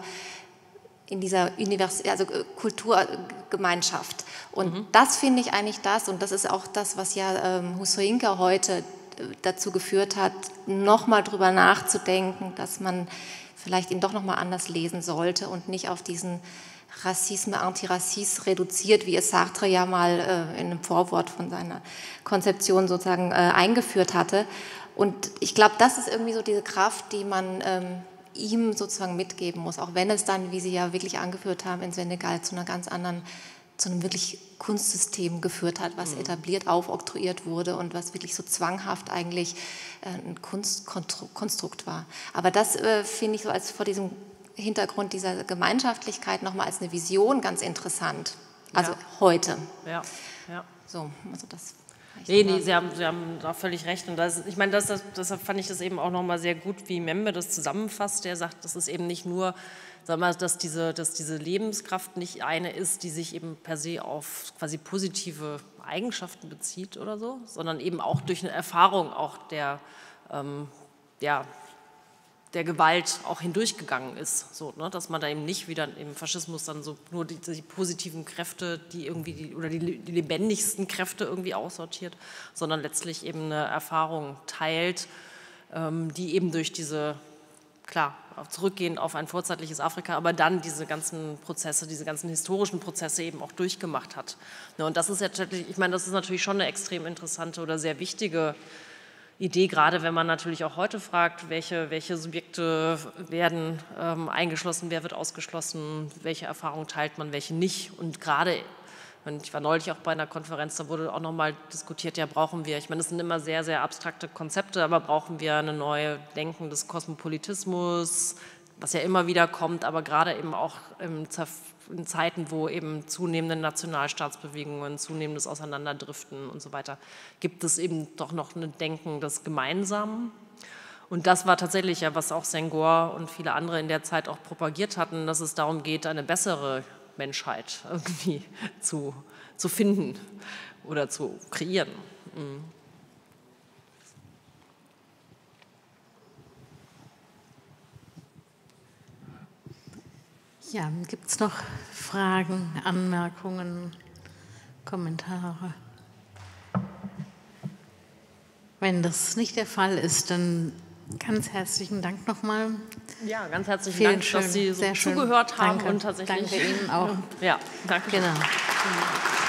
in dieser Univers- also Kulturgemeinschaft. Und mhm. das finde ich eigentlich das, und das ist auch das, was ja ähm, Huizinga heute dazu geführt hat, nochmal drüber nachzudenken, dass man vielleicht ihn doch nochmal anders lesen sollte und nicht auf diesen Rassisme, Antirassisme reduziert, wie es Sartre ja mal äh, in einem Vorwort von seiner Konzeption sozusagen äh, eingeführt hatte. Und ich glaube, das ist irgendwie so diese Kraft, die man ähm, ihm sozusagen mitgeben muss, auch wenn es dann, wie Sie ja wirklich angeführt haben, in Senegal zu einer ganz anderen, zu einem wirklich Kunstsystem geführt hat, was mhm. etabliert, aufoktroyiert wurde und was wirklich so zwanghaft eigentlich äh, ein Kunstkonstrukt war. Aber das äh, finde ich so als vor diesem Hintergrund dieser Gemeinschaftlichkeit nochmal als eine Vision ganz interessant. Also ja. heute. Ja, ja. So, also das. Nee, nee, Sie haben, Sie haben da völlig recht. Und das, ich meine, das, das, deshalb fand ich das eben auch nochmal sehr gut, wie Membe das zusammenfasst. Der sagt, das ist eben nicht nur, sag mal, dass diese, dass diese Lebenskraft nicht eine ist, die sich eben per se auf quasi positive Eigenschaften bezieht oder so, sondern eben auch durch eine Erfahrung auch der, ähm, ja, der Gewalt auch hindurchgegangen ist, so, ne? Dass man da eben nicht wieder im Faschismus dann so nur die, die positiven Kräfte, die irgendwie die, oder die, die lebendigsten Kräfte irgendwie aussortiert, sondern letztlich eben eine Erfahrung teilt, ähm, die eben durch diese, klar, auch zurückgehend auf ein vorzeitliches Afrika, aber dann diese ganzen Prozesse, diese ganzen historischen Prozesse eben auch durchgemacht hat. Ne? Und das ist jetzt, ich meine, das ist natürlich schon eine extrem interessante oder sehr wichtige Idee, gerade wenn man natürlich auch heute fragt, welche, welche Subjekte werden ähm, eingeschlossen, wer wird ausgeschlossen, welche Erfahrungen teilt man, welche nicht. Und gerade, ich war neulich auch bei einer Konferenz, da wurde auch nochmal diskutiert, ja, brauchen wir, ich meine, das sind immer sehr, sehr abstrakte Konzepte, aber brauchen wir eine neue Denken des Kosmopolitismus, was ja immer wieder kommt, aber gerade eben auch im Zerf in Zeiten, wo eben zunehmende Nationalstaatsbewegungen, zunehmendes Auseinanderdriften und so weiter, gibt es eben doch noch ein Denken des Gemeinsamen. Und das war tatsächlich ja, was auch Senghor und viele andere in der Zeit auch propagiert hatten, dass es darum geht, eine bessere Menschheit irgendwie zu, zu finden oder zu kreieren. Mhm. Ja, gibt es noch Fragen, Anmerkungen, Kommentare? Wenn das nicht der Fall ist, dann ganz herzlichen Dank nochmal. Ja, ganz herzlichen Vielen Dank, schön, dass Sie so sehr schön. zugehört haben Danke. und tatsächlich. Danke Ihnen auch. Ja, danke. Genau.